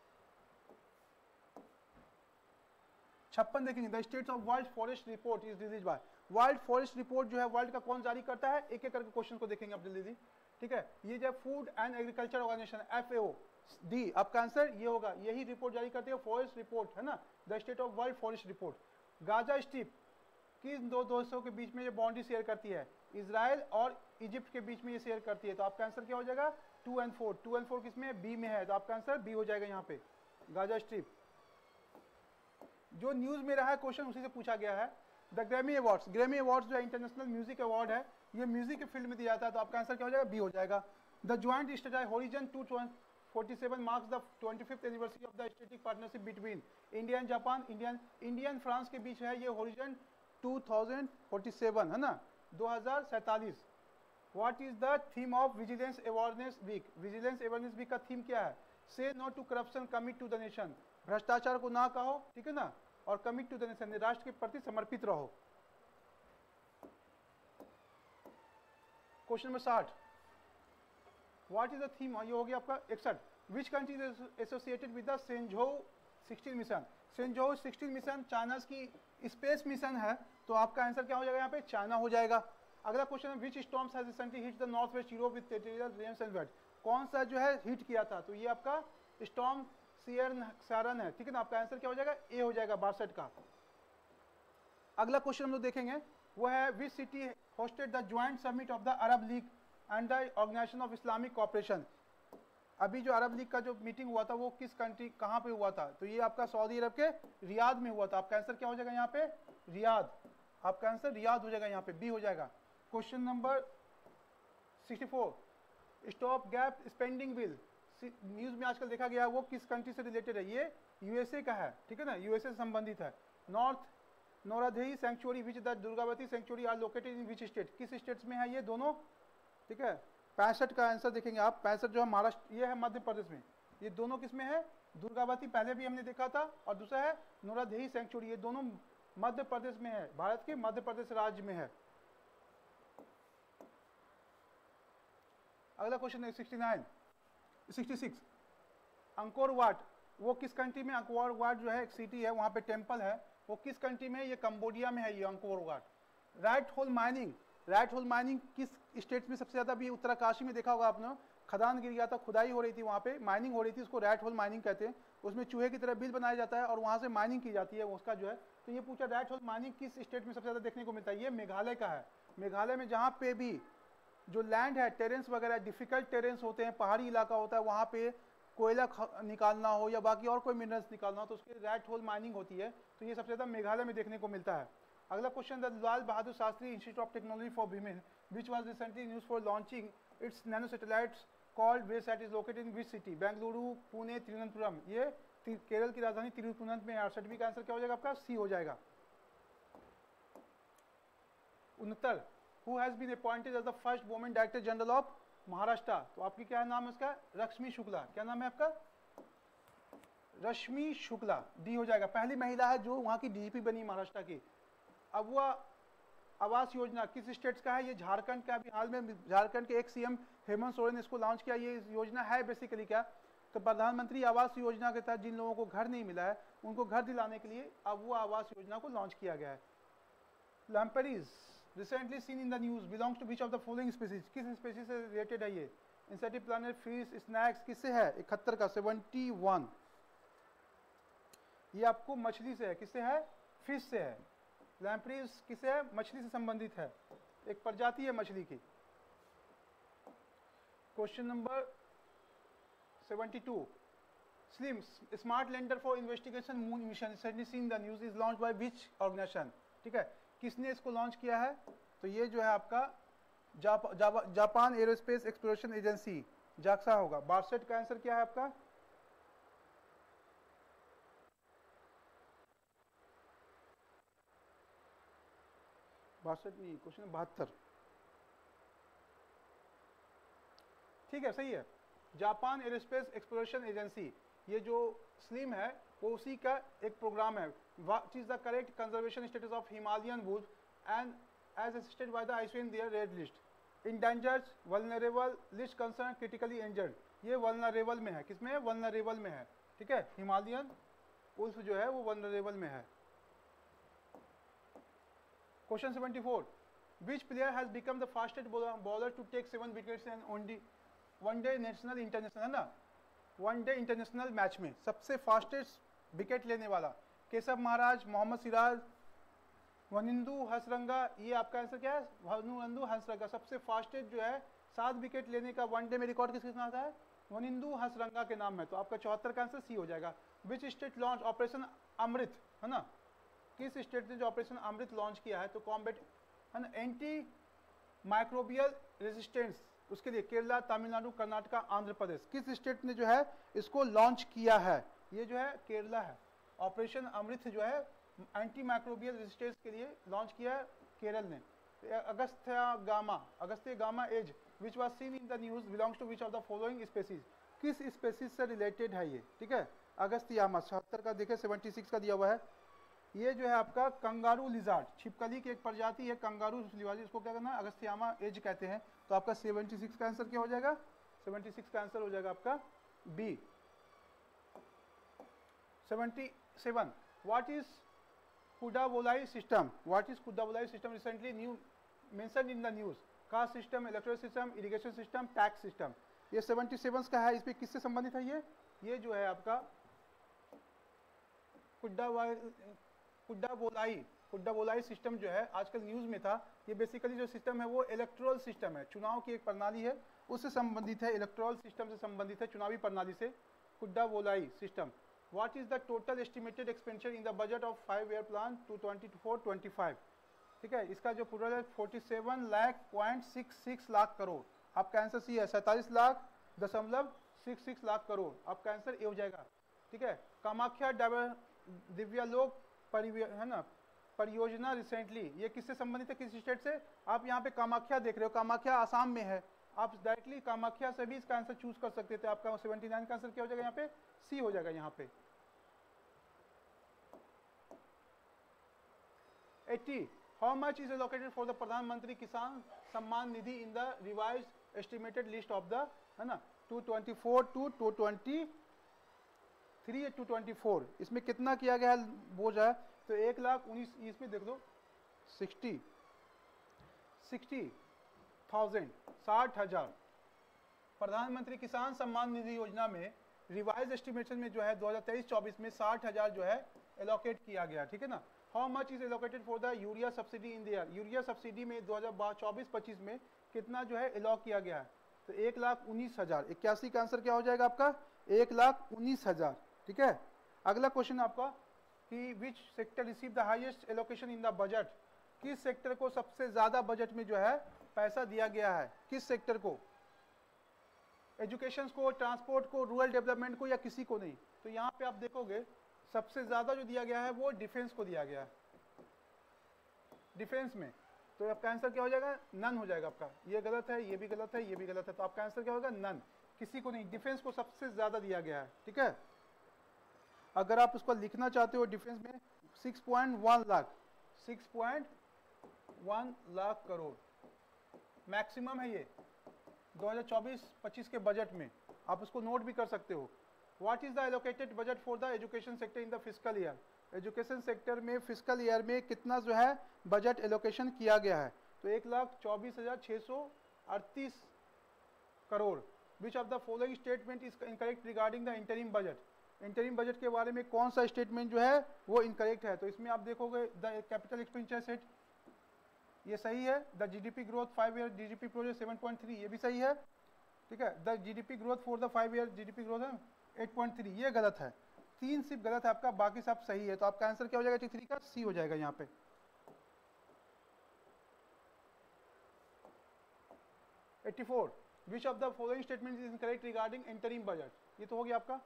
छप्पन देखेंगे, the states of World Forest Report is release by, World Forest Report जो है वर्ल्ड का कौन जारी करता है, एक एक करके क्वेश्चन को देखेंगे आप जल्दी, ठीक है। ये जो Food and agriculture Organisation F A O, D आपका आंसर ये होगा, यही रिपोर्ट जारी करती है, फॉरेस्ट रिपोर्ट है ना, the state of World Forest Report. Gaza Strip किस दो देशों के बीच में ये बाउंड्री शेयर करती है, इजराइल और इजिप्ट के बीच में ये शेयर करती है। तो आपका आंसर क्या हो जाएगा, two and four, two and four किसमें, बी में है, तो आपका आंसर बी हो जाएगा यहाँ पे, गाजा स्ट्रिप। जो न्यूज में रहा है क्वेश्चन उसी से पूछा गया है। The Grammy Awards, Grammy Awards जो इंटरनेशनल म्यूजिक अवार्ड है, ये म्यूजिक के फील्ड में दिया जाता है। तो आपका आंसर क्या हो जाएगा, बी हो जाएगा। The Joint Strategy Horizon two forty seven marks the twenty fifth anniversary of the strategic partnership between India and Japan, Indian Indian France के बीच है ये Horizon two thousand forty seven है ना, दो हज़ार सैंतालीस। What is the theme of Vigilance Awareness Week, Vigilance Awareness Week का थीम क्या है, say no to corruption, commit to the nation, भ्रष्टाचार को ना कहो, ठीक है ना, और कमिट टू द नेशन, राष्ट्र के प्रति समर्पित रहो। क्वेश्चन नंबर साठ, व्हाट इज द थीम, ये हो गया आपका इकसठ। Which country is associated with the Shenzhou sixteen mission, Shenzhou sixteen mission China की स्पेस मिशन है। तो आपका आंसर क्या हो जाएगा यहाँ पे, चाइना हो जाएगा। अगला क्वेश्चन है, which storms has recently hit the north west Europe with territorial range and wet, कौन सा जो है हिट किया था, तो ये आपका स्टॉर्म सारन है, ठीक है ना। आपका आंसर क्या हो जाएगा, ए हो जाएगा, बासठ का। अगला क्वेश्चन हम लोग देखेंगे वो है, which city hosted the joint summit of the Arab League and the Organisation of Islamic Cooperation. अभी जो अरब लीग का जो मीटिंग हुआ था वो किस कंट्री, कहाँ पे हुआ था, तो ये आपका सऊदी अरब के रियाद में हुआ था। आपका आंसर क्या हो जाएगा यहाँ पे, रियाद, आपका आंसर रियाद हो जाएगा यहाँ पे, बी हो जाएगा। Question number sixty four, stop gap spending bill, news में आजकल देखा गया वो किस कंट्री से रिलेटेड है, ये यूएसए का है, ठीक है ना, यूएसए से संबंधित है। North Noradehi sanctuary which the Durgavati sanctuary are located in which state, किस स्टेट्स में है ये दोनों, ठीक है। पैंसठ का आंसर देखेंगे आप, पैंसठ जो है महाराष्ट्र, ये है मध्य प्रदेश में, ये दोनों किस में है, दुर्गावती पहले भी हमने देखा था, और दूसरा है नोराधेई सेंचुरी, ये दोनों मध्य प्रदेश में है, भारत के मध्य प्रदेश राज्य में है। अगला क्वेश्चन है sixty nine, sixty six, Angkor Wat, वो किस कंट्री में, अंकोर वाट जो है एक सिटी है, वहां पे टेम्पल है, वो किस कंट्री में, ये कंबोडिया में है ये Angkor Wat. Rat hole mining, rat hole mining किस स्टेट में सबसे ज्यादा, भी उत्तराकाशी में देखा होगा आपने, खदान गिर गया था, खुदाई हो रही थी, वहां पे माइनिंग हो रही थी, उसको राइट होल माइनिंग कहते हैं, उसमें चूहे की तरह बिल बनाया जाता है और वहां से माइनिंग की जाती है उसका जो है। तो ये पूछा राइट होल माइनिंग किस स्टेट में सबसे ज्यादा देखने को मिलता है, ये मेघालय का है। मेघालय में जहाँ पे भी जो लैंड है, टेरेंस वगैरह, डिफिकल्ट टेरेंस होते हैं, पहाड़ी इलाका होता है, वहाँ पे कोयला निकालना हो या बाकी और कोई मिनरल्स निकालना हो तो उसकी राइट होल माइनिंग होती है, तो ये सबसे ज्यादा मेघालय में देखने को मिलता है। अगला question, the Lal Bahadur Shastri Institute of Technology for Women which was recently used for launching its nano satellites called वेसैट is located in which city, Bengaluru, Pune, Thiruvananthapuram, ये केरल की राजधानी तिरुवनंतपुरम में है। सर्टिफिकेट आंसर क्या हो जाएगा आपका, सी हो जाएगा। उनहत्तर, who has been appointed as the first women director general of Maharashtra, तो आपकी क्या नाम है उसका, रश्मि शुक्ला, क्या नाम है आपका, रश्मि शुक्ला, डी हो जाएगा। पहली महिला है जो वहां की डीजीपी बनी महाराष्ट्र की। अब वह आवास योजना किस स्टेट्स का है, ये झारखंड का, अभी हाल में झारखंड के एक सीएम हेमंत सोरेन ने इसको लॉन्च किया। ये योजना है बेसिकली क्या, तो प्रधानमंत्री आवास योजना के तहत जिन लोगों को घर नहीं मिला है उनको घर दिलाने के लिए अब वो आवास योजना को लॉन्च किया गया है। Lampreys recently seen in the news belongs to which of the following species, किस स्पेसीज से रिलेटेड है ये, इंसेक्टिव प्लानट, फिश, स्नैक्स, किससे है, इकहत्तर का सेवेंटी वन, ये आपको मछली से है, किससे है, फिश से है। लैम्प्रीज किससे है, मछली से संबंधित है, एक प्रजाति है मछली की। Question number seventy two, SLIM Smart Lander for Investigation Moon mission recently seen in the news is launched by which organisation, ठीक है, किसने इसको लॉन्च किया है, तो ये जो है आपका जाप, जापा, Japan Aerospace Exploration Agency, JAXA होगा। बासठ का आंसर क्या है आपका, बासठ नहीं, क्वेश्चन बहत्तर, ठीक है, सही है, जापान एरोस्पेस एक्सप्लोरेशन एजेंसी, ये जो स्लिम है वो उसी का एक प्रोग्राम है। What is the correct conservation status of Himalayan wolf and as assisted by the ICN their Red List, endangered, vulnerable, least concern, critically endangered, ये वल्नरेबल में है, किसमें है, वल्नरेबल में है, ठीक है, हिमालयन वुल्फ जो है वो वल्नरेबल में है। Question seventy four, which player has become the fastest bowler to take seven wickets in only one day national international, है ना, वन डे इंटरनेशनल मैच में सबसे फास्टेस्ट विकेट लेने वाला, केशव महाराज, मोहम्मद सिराज, वनिंदु हंसरंगा, ये आपका आंसर क्या है, वनिंदु हंसरंगा, सबसे फास्टेस्ट जो है सात विकेट लेने का वन डे में रिकॉर्ड किसके नाम आता है, वनिंदु हंसरंगा के नाम है, तो आपका चौहत्तर का आंसर सी हो जाएगा। Which state launch operation Amrit, है ना, किस स्टेट ने जो ऑपरेशन अमृत लॉन्च किया है, तो कॉम्बेट, है ना, एंटी माइक्रोबियल रेजिस्टेंस, उसके लिए केरला, तमिलनाडु, कर्नाटका, आंध्र प्रदेश, किस स्टेट ने जो है इसको लॉन्च किया है, ये जो है केरला है। ऑपरेशन अमृत जो है एंटी माइक्रोबियल रेजिस्टेंस के लिए लॉन्च किया है केरल ने। अगस्त्या गामा, अगस्त्य गामा as which was seen in the news belongs to which of the following species, किस स्पेसीज से रिलेटेड है ये, ठीक है, अगस्त्यामा, छहत्तर का देखे, सेवेंटी सिक्स का दिया हुआ है। ये जो है आपका कंगारू लिजार्ड, छिपकली की एक प्रजाति है कंगारू लिजार्ड, इसको क्या करना है, अगस्त्यामा एज कहते हैं, तो आपका सेवेंटी सिक्स का आंसर क्या हो जाएगा, सेवेंटी सिक्स का आंसर हो जाएगा आपका B. Seventy seven, what is Kudavolai system, what is Kudavolai system recently new mention in the news, caste system, electric system, irrigation system, tax system, ये सेवेंटी सेवन का है, इस पे किससे संबंधित है, ये ये जो है आपका कुडावाई कुडावोलाई कुडावोलाई सिस्टम जो है आजकल न्यूज में था, ये बेसिकली जो सिस्टम है वो इलेक्ट्रोल सिस्टम है, चुनाव की एक प्रणाली है, उससे संबंधित है, इलेक्ट्रोल सिस्टम से संबंधित है, चुनावी प्रणाली से, Kudavolai system. What is the total estimated expenditure in the budget of five year plan two twenty four twenty five, ठीक है, इसका जो पूरा है forty seven lakh point six six lakh crore, आपका आंसर सी है, सैंतालीस लाख दशमलव सिक्स सिक्स लाख करोड़, आपका आंसर ए हो जाएगा। ठीक है, कामाख्या दिव्यालोक है ना परियोजना रिसेंटली, ये किससे संबंधित है, किस स्टेट से? आप यहाँ पे कामाख्या देख रहे हो, कामाख्या आसाम में है, आप डायरेक्टली कामाख्या से भी इसका आंसर चूज कर सकते थे। आपका उन्यासी का आंसर क्या हो जाएगा यहाँ पे? सी हो जाएगा यहाँ पे। अस्सी, how much is allocated for the Pradhan Mantri Kisan Samman Nidhi in the revise estimated list of the, है ना, two twenty four two two twenty three two twenty four, इसमें कितना किया गया है बोझ है? तो एक लाख उन्नीस, इसमें देख लो सिक्सटी सिक्सटी थाउजेंड, साठ हजार प्रधानमंत्री किसान सम्मान निधि योजना में रिवाइज एस्टिमेशन में जो है दो हज़ार तेईस चौबीस में साठ हजार जो है एलोकेट किया गया। ठीक है ना। How much is allocated for the urea subsidy in the year, urea subsidy में दो हज़ार चौबीस पच्चीस में कितना जो है एलॉक किया गया है? तो एक लाख उन्नीस हजार, इक्यासी का आंसर क्या हो जाएगा आपका? एक लाख उन्नीस हजार। ठीक है, अगला क्वेश्चन आपका कि which sector receive the highest allocation in the budget, किस सेक्टर को सबसे ज्यादा बजट में जो है पैसा दिया गया है? किस सेक्टर को? एजुकेशन को, ट्रांसपोर्ट को, रूरल डेवलपमेंट को, या किसी को नहीं? तो यहाँ पे आप देखोगे सबसे ज्यादा जो दिया गया है वो डिफेंस को दिया गया है, डिफेंस में। तो आपका आंसर क्या हो जाएगा? नन हो जाएगा आपका। ये गलत है, ये भी गलत है, ये भी गलत है, तो आपका आंसर क्या होगा? नन, किसी को नहीं, डिफेंस को सबसे ज्यादा दिया गया है। ठीक है, अगर आप उसको लिखना चाहते हो डिफेंस में six point one lakh, six point one lakh crore maximum है ये दो हज़ार चौबीस पच्चीस के बजट में, आप उसको नोट भी कर सकते हो। What is the allocated budget for the education sector in the fiscal year, education sector में फिस्कल ईयर में कितना जो है बजट एलोकेशन किया गया है? तो एक लाख चौबीस हजार छः सौ अड़तीस crore. Which of the following statement is incorrect regarding the interim budget, interim budget के बारे में कौन सा स्टेटमेंट जो है वो इनकरेक्ट है? तो इसमें आप देखोगे द कैपिटल एक्सपेंडिचर सेट, ये सही है। The GDP growth five year GDP project seven point three, ये भी सही है। ठीक है, the GDP growth for the five year GDP growth है एट पॉइंट थ्री, ये गलत है। तीन सिर्फ गलत है आपका, बाकी सब सही है। तो आपका आंसर क्या हो जाएगा? थ्री का सी हो जाएगा यहाँ पे। Eighty four, which of the following statement is incorrect regarding interim budget, ये तो हो गया आपका।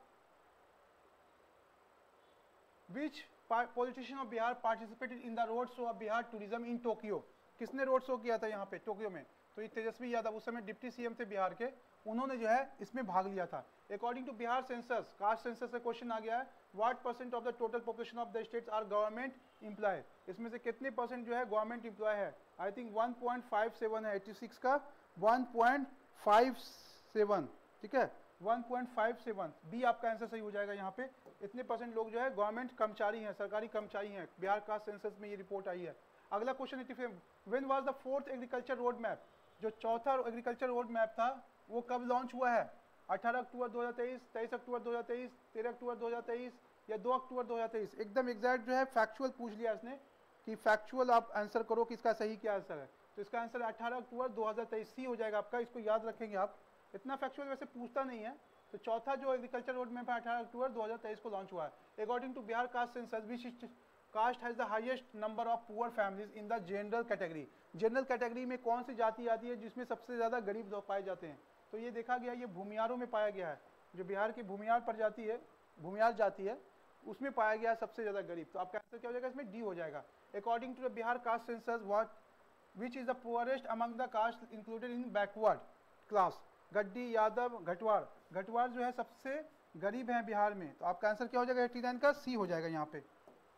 Which politician of Bihar participated in the road show of Bihar tourism in Tokyo, किसने रोड शो किया था यहाँ पे टोक्यो में? तो ये तेजस्वी यादव, उस समय डिप्टी सीएम थे बिहार के, उन्होंने जो है इसमें भाग लिया था। According to Bihar census, caste census से क्वेश्चन आ गया है, what percent of the total population of the states are government employ, इसमें से कितने परसेंट जो है गवर्नमेंट एम्प्लॉय है? I think one point five seven है, एटी सिक्स का वन पॉइंट फाइव सेवन। ठीक है, one point five seven, B आपका आंसर सही हो जाएगा। यहाँ पे इतने परसेंट लोग जो है गवर्नमेंट कर्मचारी हैं, सरकारी कर्मचारी हैं, बिहार कास्ट सेंसस में ये रिपोर्ट आई है। अगला question eighty five, when was the fourth agriculture road map, जो चौथा एग्रीकल्चर रोड मैप था वो कब लॉन्च हुआ है? अठारह अक्टूबर दो हज़ार तेईस, तेईस अक्टूबर दो हज़ार तेईस, तेरह अक्टूबर दो हज़ार तेईस या दो अक्टूबर दो हज़ार तेईस? एकदम एग्जैक्ट जो है फैक्चुअल पूछ लिया इसने कि फैक्चुअल आप आंसर करो कि इसका सही क्या आंसर है। तो इसका आंसर अठारह अक्टूबर दो हज़ार तेईस सी हो जाएगा आपका, इसको याद रखेंगे आप। इतना फैक्चुअल वैसे पूछता नहीं है। तो चौथा जो एग्रीकल्चर रोड मैप है अठारह अक्टूबर दो हज़ार तेईस को लॉन्च हुआ है। According to Bihar caste census, which caste has the highest number of poor families in the general category, general category में कौन सी जाति आती है जिसमें सबसे ज्यादा गरीब लोग पाए जाते हैं? तो ये देखा गया, ये भूमियारों में पाया गया है। जो बिहार की भूमियार प्रजाति है, भूमियार जाति है, उसमें पाया गया सबसे ज्यादा गरीब। तो आपका आंसर क्या हो जाएगा? इसमें डी हो जाएगा। According to the Bihar caste census, what which is the poorest among the caste included in backward class, Gaddi, Yadav, घटवार, घटवार जो है सबसे गरीब है बिहार में। तो आपका आंसर क्या हो जाएगा? एटी नाइन का सी हो जाएगा यहाँ पे।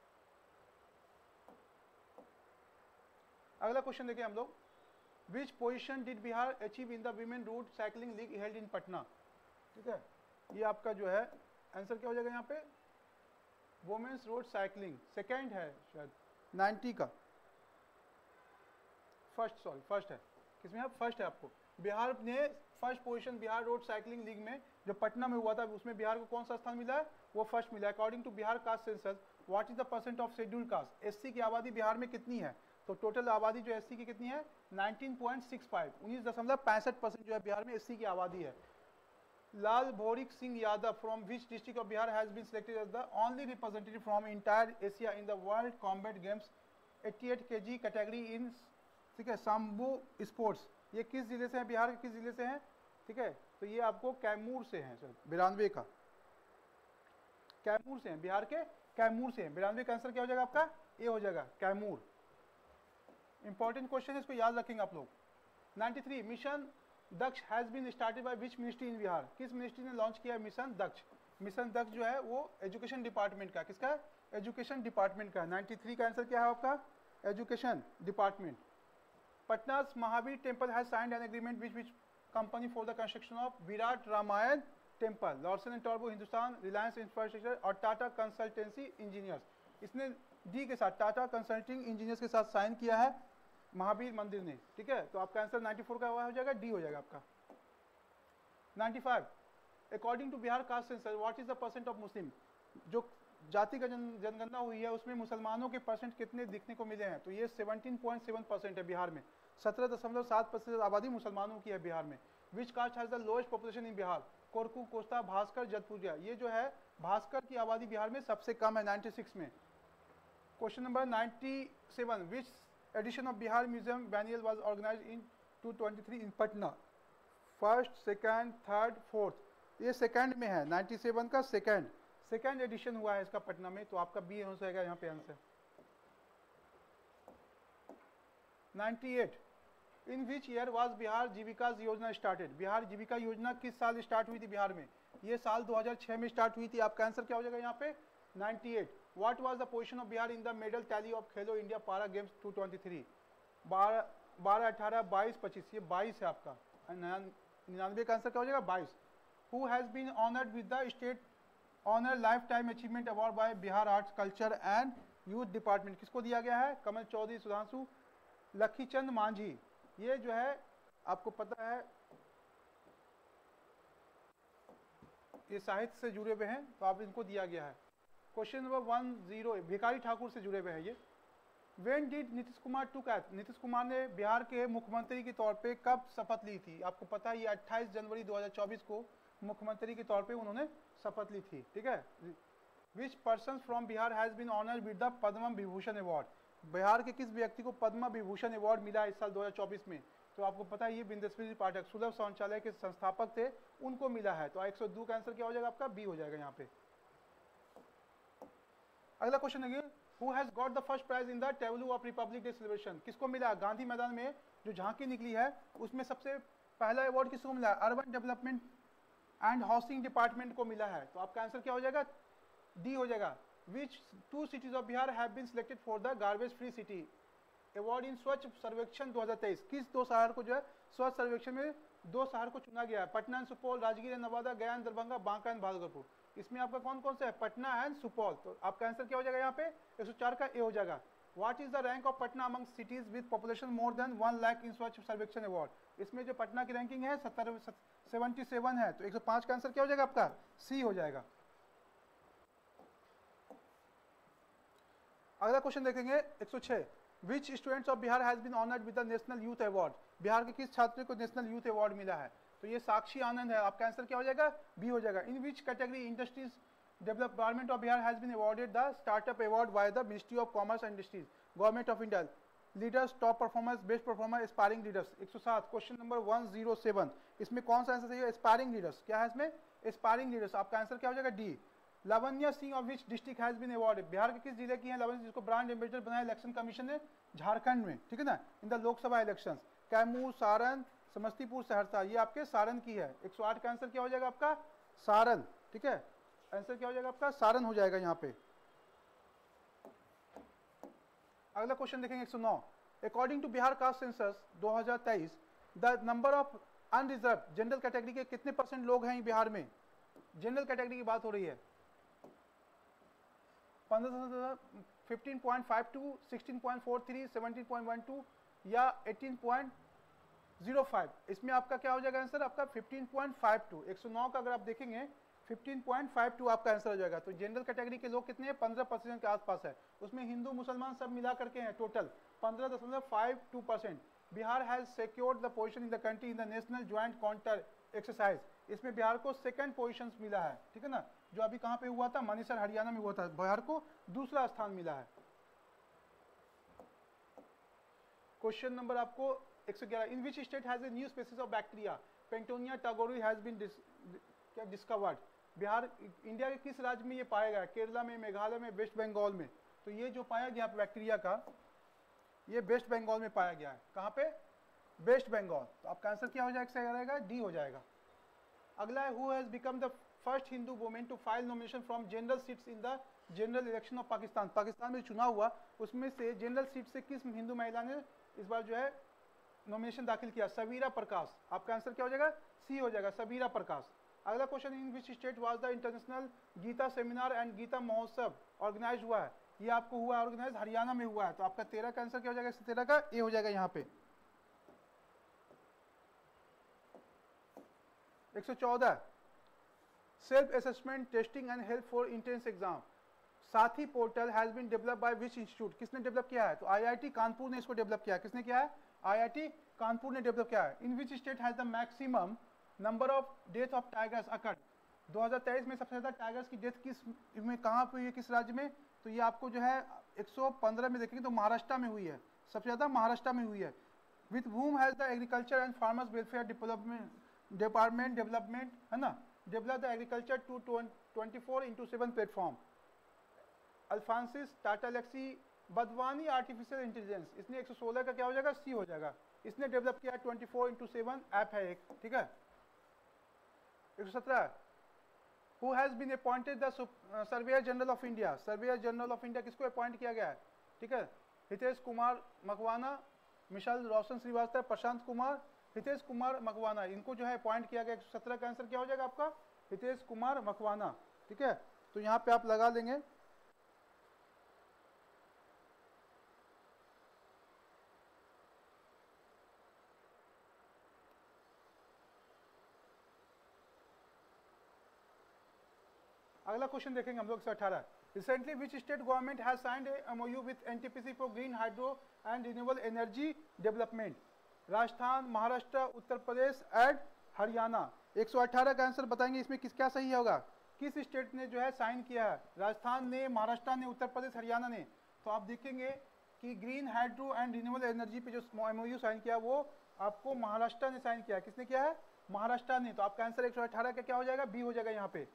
अगला क्वेश्चन देखिए हम लोग, which position did Bihar achieve in the women road cycling league held in Patna. ठीक है, ये आपका जो है आंसर क्या हो जाएगा यहाँ पे? वुमेन्स रोड साइकिलिंग सेकंड है शायद, नाइन्टी का फर्स्ट, सॉरी फर्स्ट है, किसमें आप फर्स्ट है आपको। बिहार ने first position Bihar road cycling league में जो पटना में हुआ था उसमें बिहार को कौन सा स्थान मिला है? वो फर्स्ट मिला है। According to Bihar caste census, what is the percent of scheduled caste, SC की आबादी बिहार में कितनी है? तो टोटल आबादी जो एससी की कितनी है? नाइनटीन पॉइंट सिक्स फाइव, उन्नीस दशमलव पैंसठ परसेंट जो है बिहार में एससी की आबादी है। Lal Bhorik Singh Yadav from which district of Bihar has been selected as the only representative from entire Asia in the World Combat Games eighty eight kg category in ठीक है, शंभू स्पोर्ट्स, ये किस जिले से है, बिहार के किस जिले से हैं, ठीक है, तो ये आपको कैमूर से हैं सर, बिरानवे का कैमूर से हैं, बिहार के कैमूर से हैं, बिरानवे का आंसर क्या हो जाएगा आपका, ए हो जाएगा, कैमूर। इंपॉर्टेंट क्वेश्चन है, इसको याद रखेंगे आप लोग। तिरानवे, mission Daksh has been started by which ministry in Bihar, किस मिनिस्ट्री ने लॉन्च किया मिशन दक्ष। मिशन दक्ष जो है वो एजुकेशन डिपार्टमेंट का, किसका, एजुकेशन डिपार्टमेंट का। तिरानवे का आंसर क्या है आपका, education department. Patna Mahavir temple has signed an agreement which which company for the construction of Virat Ramayan temple, Larsen and टॉर्बो हिंदुस्तान, रिलायंस इंफ्रास्ट्रक्चर और टाटा कंसल्टेंसी इंजीनियर्स। इसने डी के साथ, टाटा कंसल्टिंग इंजीनियर्स के साथ साइन किया है महावीर मंदिर ने, ठीक है, तो आपका आंसर चौरानवे का हो जाएगा, डी हो जाएगा आपका। पचानवे, according to Bihar caste census what is the percent of Muslim, जो जाति का जन जनगणना हुई है उसमें मुसलमानों के परसेंट कितने दिखने को मिले हैं, तो ये सत्रह पॉइंट सात परसेंट है बिहार में, सत्रह दशमलव सात प्रतिशत आबादी मुसलमानों की है बिहार में। Which caste has the lowest population in Bihar, Korku, Kosta, Bhaskar, Jatpuriya, ये जो है भास्कर की आबादी बिहार में सबसे कम है छियानवे में। क्वेश्चन नंबर सत्तानवे, which edition of Bihar museum biennale was organised in two twenty three in Patna, first, second, third, fourth, ये सेकंड में है, सत्तानवे का सेकंड सेकंड एडिशन हुआ है इसका पटना में, तो आपका बी हो जाएगा यहाँ पे आंसर। अट्ठानवे, in which year was Bihar Jeevika Yojana started, Bihar Jeevika योजना किस साल स्टार्ट हुई थी बिहार में, ये साल दो हज़ार छह में स्टार्ट हुई थी। आपका आंसर क्या हो जाएगा यहाँ पे अट्ठानवे। What was the position of Bihar in the medal tally of Khelo India para games two twenty three, बारह बारह अठारह बाईस पच्चीस, ये बाईस है आपका, निन्यानवे का आंसर क्या हो जाएगा बाईस। Who has been honoured with the state honour lifetime achievement award by Bihar arts culture and youth department, किसको दिया गया है, कमल चौधरी, सुधांशु, लखीचंद मांझी, ये जो है आपको पता है ये साहित्य से जुड़े हुए हैं, तो आप इनको दिया गया है। Question number one zero, Bhikhari Thakur से जुड़े हुए हैं ये। When did Nitish Kumar to कैथ, नीतीश कुमार ने बिहार के मुख्यमंत्री के तौर पे कब शपथ ली थी, आपको पता है ये अट्ठाईस जनवरी दो हज़ार चौबीस को मुख्यमंत्री के तौर पे उन्होंने शपथ ली थी, ठीक है। Which person from Bihar has been honoured with the Padma Vibhushan award, Bihar के किस व्यक्ति को पद्म विभूषण अवार्ड मिला इस साल दो हज़ार चौबीस में, तो आपको पता है ये बिंदेश्वरी पाठक, सुलभ शौचालय के संस्थापक थे, उनको मिला है, तो एक सौ दो का आंसर क्या हो जाएगा आपका, बी हो जाएगा यहाँ पे। अगला क्वेश्चन है, who has got the first prize in the tableau of Republic Day celebration, किसको मिला, गांधी मैदान में जो झांकी निकली है उसमें सबसे पहला अवार्ड किसको मिला, urban development and housing department को मिला है, तो आपका आंसर क्या हो जाएगा, डी हो जाएगा। Which two cities of Bihar have been selected for the garbage free city award in Swachh Survekshan दो हज़ार तेईस, किस दो शहर को जो है स्वच्छ सर्वेक्षण में दो शहर को चुना गया है, Patna and Supaul, Rajgir and Nawada, Gaya and Darbhanga, Banka and Bhagalpur, इसमें आपका कौन कौन सा है, पटना एंड सुपौल, तो आपका आंसर क्या हो जाएगा यहाँ पे एक सौ चार का ए हो जाएगा। What is the rank of Patna among cities with population more than one lakh in Swachh Survekshan award, इसमें जो पटना की रैंकिंग है सत्तर सेवेंटी सेवन है, तो एक सौ पाँच का आंसर क्या हो जाएगा आपका, सी हो जाएगा। अगला क्वेश्चन देखेंगे एक सौ छह, which students of Bihar has been honoured with the national youth award, Bihar के किस छात्र को नेशनल यूथ अवार्ड मिला है, तो ये साक्षी आनंद है, आपका आंसर क्या हो जाएगा, बी हो जाएगा। In which category industries development of Bihar has been awarded the startup award by the ministry of commerce and industries, government of India, leaders, top performers, best performer, aspiring leaders, एक सौ सात। क्वेश्चन नंबर एक सौ सात, इसमें कौन सा आंसर सही है, एस्पायरिंग लीडर्स, क्या है इसमें, एस्पायरिंग लीडर्स, आपका आंसर क्या हो जाएगा, D. Lavanya Singh of which district has been awarded, Bihar के किस जिले की है लावण्य, जिसको ब्रांड एम्बेसडर बनाया इलेक्शन कमीशन ने झारखंड में, ठीक है ना, in the Lok Sabha elections, Kaimur, Saran, Samastipur, Saharsa, ये आपके सारण की है, एक सौ आठ का आंसर क्या हो जाएगा आपका, सारण, ठीक है, आंसर क्या हो जाएगा आपका, सारण हो जाएगा यहाँ पे। अगला क्वेश्चन देखेंगे एक सौ नौ, according to Bihar caste census दो हज़ार तेईस the number of unreserved general category के कितने परसेंट लोग हैं बिहार में, जनरल कैटेगरी की बात हो रही है, fifteen point five two, sixteen point four three, seventeen point one two या एटीन पॉइंट ज़ीरो फाइव, इसमें आपका क्या हो जाएगा आंसर आपका फिफ्टीन पॉइंट फाइव टू, एक सौ नौ का अगर आप देखेंगे फिफ्टीन पॉइंट फाइव टू आपका आंसर हो जाएगा। तो जनरल कैटेगरी के लोग कितने हैं, पंद्रह परसेंट के आसपास है, उसमें हिंदू मुसलमान सब मिला करके हैं, टोटल पंद्रह दशमलव five two percent. Bihar has secured the position in the country in the national joint counter exercise, इसमें बिहार को सेकंड पोजीशन मिला है, ठीक है ना, जो अभी कहाँ पे हुआ था, मनीसर हरियाणा में हुआ था, बिहार को दूसरा स्थान मिला है। क्वेश्चन नंबर आपको एक सौ ग्यारह, in which state has a new species of bacteria pantoea tagorei has been क्या डिस्कवर्ड। बिहार इंडिया के किस राज्य में ये पाया गया? केरला में, मेघालय में, वेस्ट बंगाल में। तो ये जो पाया गया बैक्टीरिया का, ये वेस्ट बंगाल में पाया गया है। कहाँ पे? वेस्ट बंगाल। तो आपका आंसर क्या हो जाएगा? डी हो जाएगा। अगला है, who has become the first Hindu women to file nomination from general seats in the general election of Pakistan. Pakistan में चुनाव हुआ, उसमें से जनरल सीट से किस हिंदू महिला ने इस बार जो है नॉमिनेशन दाखिल किया? सबीरा प्रकाश। आपका आंसर क्या हो जाएगा? सी हो जाएगा, सबीरा प्रकाश। अगला question, in which state was the international Gita seminar and Gita Mahotsav organise हुआ है? ये आपको हुआ ऑर्गेनाइज हरियाणा में हुआ है। तो आपका तेरह का आंसर क्या हो जाएगा? तेरह का ए हो जाएगा यहाँ पे। एक सौ चौदह, self assessment testing and help for entrance exam Saathi portal has been develop by which institute. किसने डेवलप किया है? तो आईआईटी कानपुर ने इसको डेवलप किया है। किसने किया है? आईआईटी कानपुर ने डेवलप किया है। In which state has the maximum number of death of tigers occurred. दो हज़ार तेईस में सबसे ज्यादा टाइगर्स की डेथ किस में कहाँ पे हुई है, किस राज्य में? तो ये आपको जो है एक सौ पंद्रह में देखेंगे तो महाराष्ट्र में हुई है, सबसे ज्यादा महाराष्ट्र में हुई है। With whom has the agriculture and farmers welfare development department development है ना develop the agriculture to twenty four into seven platform. अल्फांसिस टाटालेक्सी बदवानी आर्टिफिशियल इंटेलिजेंस, इसने एक सौ सोलह का क्या हो जाएगा? सी हो जाएगा। इसने डेवलप किया twenty four into seven app है एक, ठीक है। एक सौ सत्रह, who has been appointed the surveyor general of India. Surveyor general of India किसको अपॉइंट किया गया है? ठीक है, हितेश कुमार मकवाना, मिशाल रोशन श्रीवास्तव, प्रशांत कुमार, हितेश कुमार मकवाना, इनको जो है अपॉइंट किया गया। एक सौ सत्रह का आंसर क्या हो जाएगा आपका? हितेश कुमार मकवाना, ठीक है। तो यहाँ पे आप लगा देंगे। अगला क्वेश्चन देखेंगे हम लोग एक सौ अठारह, recently which state government has signed a MOU with NTPC for green hydro and renewable energy development. Rajasthan, Maharashtra, Uttar Pradesh and Haryana. एक सौ अठारह का आंसर बताएंगे इसमें किस क्या सही होगा? किस स्टेट ने जो है साइन किया है? राजस्थान ने, महाराष्ट्र ने, उत्तर प्रदेश, हरियाणा ने। तो आप देखेंगे कि green hydro and renewable energy पे जो एमओयू साइन किया वो आपको महाराष्ट्र ने साइन किया। किसने किया है? महाराष्ट्र ने। तो आपका आंसर एक सौ अठारह का क्या हो जाएगा? बी हो जाएगा यहाँ पे।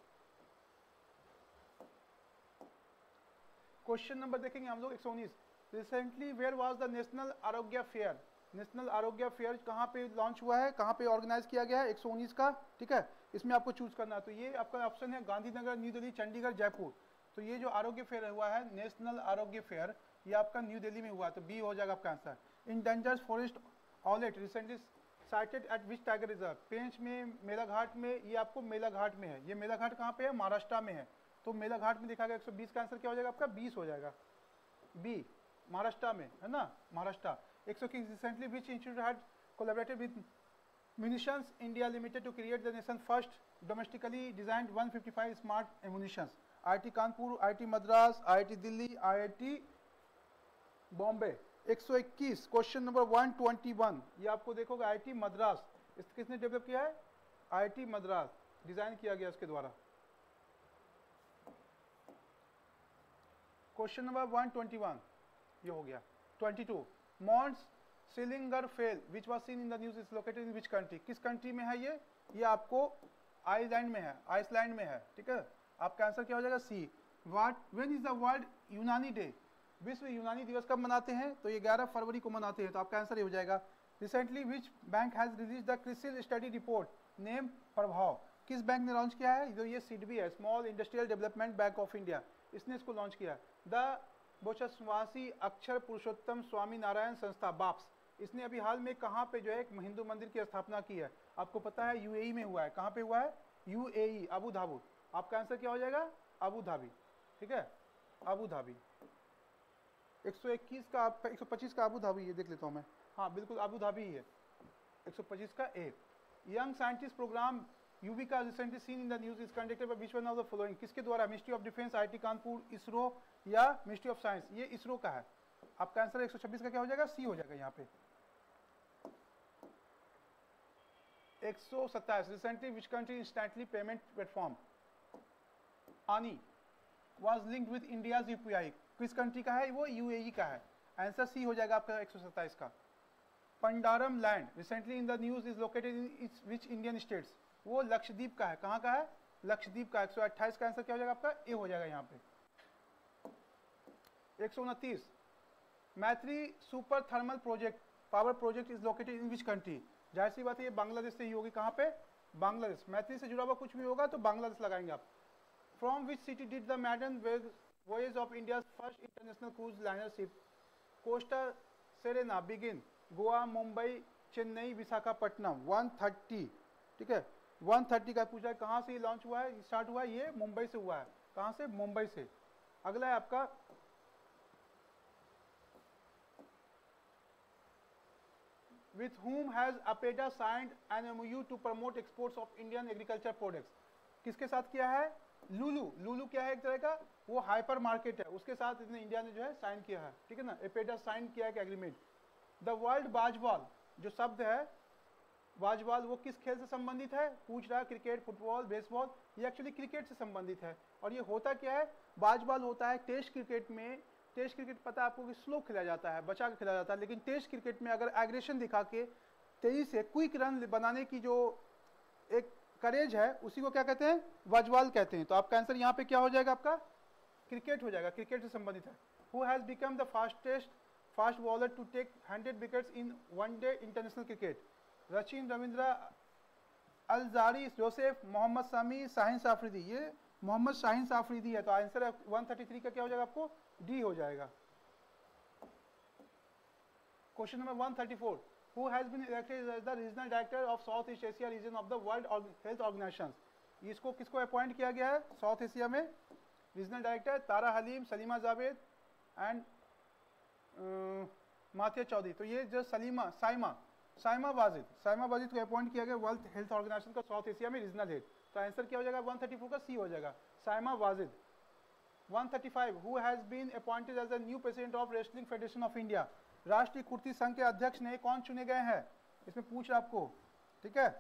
क्वेश्चन नंबर देखेंगे हम लोग एक सौ उन्नीस, recently where was the national Arogya fair. National Arogya fair कहाँ पे लॉन्च हुआ है, कहाँ पे ऑर्गेनाइज किया गया है? एक सौ उन्नीस का, ठीक है। इसमें आपको चूज करना है। तो ये आपका ऑप्शन है गांधीनगर, न्यू दिल्ली, चंडीगढ़, जयपुर। तो ये जो आरोग्य फेयर हुआ है, नेशनल आरोग्य फेयर, ये आपका न्यू दिल्ली में हुआ है। तो बी हो जाएगा आपका answer. Endangered forest owlet recently sighted at which tiger reserve. Pench में, मेलाघाट में, ये आपको मेलाघाट में है। ये मेलाघाट कहाँ पे है? महाराष्ट्र में है। तो मेलाघाट में देखा गया। एक सौ बीस का आंसर क्या हो जाएगा आपका? बीस हो जाएगा, बी, महाराष्ट्र में है ना, महाराष्ट्र। एक सौ इक्कीस, recently which institute had collaborated with Munitions India Limited to create the nation first domestically designed one fifty five smart ammunitions. IIT Kanpur, IIT Madras, IIT Delhi, IIT Bombay. एक सौ इक्कीस, क्वेश्चन नंबर एक सौ इक्कीस, ये आपको देखोगे आईआईटी मद्रास, इस किसने डेवलप किया है? आईआईटी मद्रास, डिजाइन किया गया इसके द्वारा। क्वेश्चन नंबर एक सौ इक्कीस, ये हो गया। बाईस, Monts Silinger fell which was seen in the news is located in which country. किस कंट्री में है ये? ये आपको आइसलैंड में है, आइसलैंड में है, ठीक है। आपका आंसर क्या हो जाएगा? C. What when is the world Unani day. विश्व यूनानी दिवस कब मनाते हैं? तो ये ग्यारह फरवरी को मनाते हैं। तो आपका आंसर ये हो जाएगा। Recently which bank has release the CRISIL study report name Prabhav. किस बैंक ने लॉन्च किया है? जो ये सिडबी है, small industrial development bank of India, इसने इसको लॉन्च किया। द बोचस्वासी अक्षर पुरुषोत्तम स्वामी नारायण संस्था बाप्स, इसने अभी हाल में कहाँ पे जो है एक हिंदू मंदिर की स्थापना की है? आपको पता है यूएई में हुआ है। कहाँ पे हुआ है? UAE, Abu Dhabi. आपका आंसर क्या हो जाएगा? अबू धाबी, ठीक है, अबू धाबी। एक सौ इक्कीस का आपका, एक सौ पच्चीस का अबू धाबी, ये देख लेता हूँ मैं। हाँ बिल्कुल अबू धाबी ही है। एक सौ पच्चीस का A. Young scientist programme Yuvika recently seen in the news is conducted by which one of the following. किसके द्वारा? Ministry of defence, IIT Kanpur, ISRO या मिनिस्ट्री ऑफ साइंस। ये इसरो का है। आपका आंसर एक सौ छब्बीस का क्या हो जाएगा? सी हो जाएगा यहाँ पे। एक सौ सत्ताईस, recently which country instantly payment platform Aani was linked with India's UPI. किस कंट्री का है वो? यूएई का है। आंसर सी हो जाएगा आपका एक सौ सत्ताईस का। Pandaram land recently in the news is located in which Indian states, वो लक्षद्वीप का है। कहाँ का है? लक्षद्वीप का। एक सौ अट्ठाईस का आंसर क्या हो जाएगा आपका? ए हो जाएगा यहाँ पे। एक सौ उनतीस, Maitree super thermal project power project is located in which country, जाहिर सी बात है ये बांग्लादेश से ही होगी। कहाँ पे? बांग्लादेश। मैत्री से जुड़ा हुआ कुछ भी होगा तो बांग्लादेश लगाएंगे आप। From which city did the maiden voyage of India first international cruise liner ship Costa Serena begin Goa Mumbai Chennai Visakhapatnam एक सौ तीस, ठीक है। एक सौ तीस का पूछा है कहाँ से लॉन्च हुआ है, स्टार्ट हुआ है, ये मुंबई से हुआ है। कहाँ से? मुंबई से। अगला है आपका with whom has APEDA signed an M O U to promote exports of Indian agriculture products, किसके साथ किया है? लुलू। लुलू क्या है? एक तरह का वो हाइपर मार्केट है, उसके साथ इसने इंडिया ने जो है साइन किया है, ठीक है ना। एपेडा साइन किया है एग्रीमेंट। द वर्ल्ड बाजबॉल जो शब्द है बाजबॉल वो किस खेल से संबंधित है? पूछ रहा है क्रिकेट, फुटबॉल, बेसबॉल। ये एक्चुअली क्रिकेट से संबंधित है। और ये होता क्या है? बाजबॉल होता है टेस्ट क्रिकेट में। टेस्ट क्रिकेट पता है आपको कि स्लो खेला जाता है, बचा के खेला जाता है, लेकिन टेस्ट क्रिकेट में अगर एग्रेशन दिखा के तेजी से क्विक रन बनाने की जो एक करेज है उसी को क्या कहते हैं? बाजबॉल कहते हैं। तो आपका आंसर यहाँ पे क्या हो जाएगा? आपका क्रिकेट हो जाएगा, क्रिकेट से संबंधित है। Who has become the fastest fast bowler to take hundred wickets in one day international cricket? Sachin, Ravindra, Alzarri, Joseph, Mohammed Shami, Shaheen Afridi. ये मोहम्मद शाहीन आफरीदी है। तो आंसर है एक सौ तैंतीस का क्या हो जाएगा? आपको डी हो जाएगा। क्वेश्चन नंबर एक सौ चौंतीस, who has been elected as the regional director of South East Asia region of the World Health Organization? इसको किसको अपॉइंट किया गया है साउथ एशिया में regional director? Tara Halim, Salima Javed and Mathia Chaudhary. तो ये जो सलीमा साइमा साइमा वाजिद साइमा वाजिद को अपॉइंट किया गया वर्ल्ड हेल्थ ऑर्गेनाइजेशन का साउथ एशिया में रीजनल हेड। तो आंसर क्या हो जाएगा? एक सौ चौंतीस का सी हो जाएगा, साइमा वाजिद। एक सौ पैंतीस, who has been appointed as the new president of wrestling federation of India? राष्ट्रीय कुश्ती संघ के अध्यक्ष ने कौन चुने गए हैं? इसमें पूछ रहा आपको, ठीक है।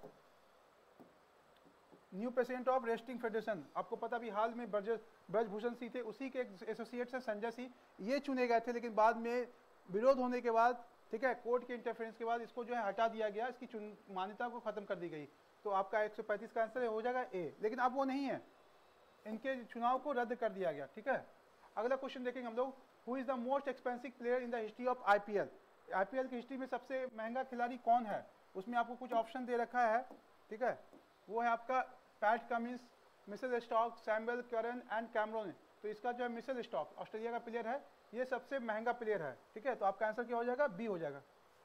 New president of wrestling federation, आपको पता भी हाल में ब्रजभूषण सिंह थे, उसी के एसोसिएट से संजय सिंह, ये चुने गए थे, लेकिन बाद में विरोध होने के बाद, ठीक है, कोर्ट के इंटरफेरेंस के बाद इसको जो है हटा दिया गया, इसकी मान्यता को खत्म कर दी गई। तो आपका एक सौ पैंतीस का आंसर हो जाएगा ए, लेकिन अब वो नहीं है, इनके चुनाव को रद्द कर दिया गया, ठीक है। अगला क्वेश्चन देखेंगे हम लोग, who is the most expensive player in the history of IPL? IPL की हिस्ट्री में सबसे महंगा खिलाड़ी कौन है? उसमें आपको कुछ ऑप्शन दे रखा है, ठीक है। वो है आपका Pat Cummins, Mitchell Starc, Samuel Curran and Cameron. तो इसका जो है मिचेल स्टार्क ऑस्ट्रेलिया का प्लेयर है, ये सबसे महंगा प्लेयर है, ठीक है। तो आपका आंसर क्या हो जाएगा? बी हो जाएगा।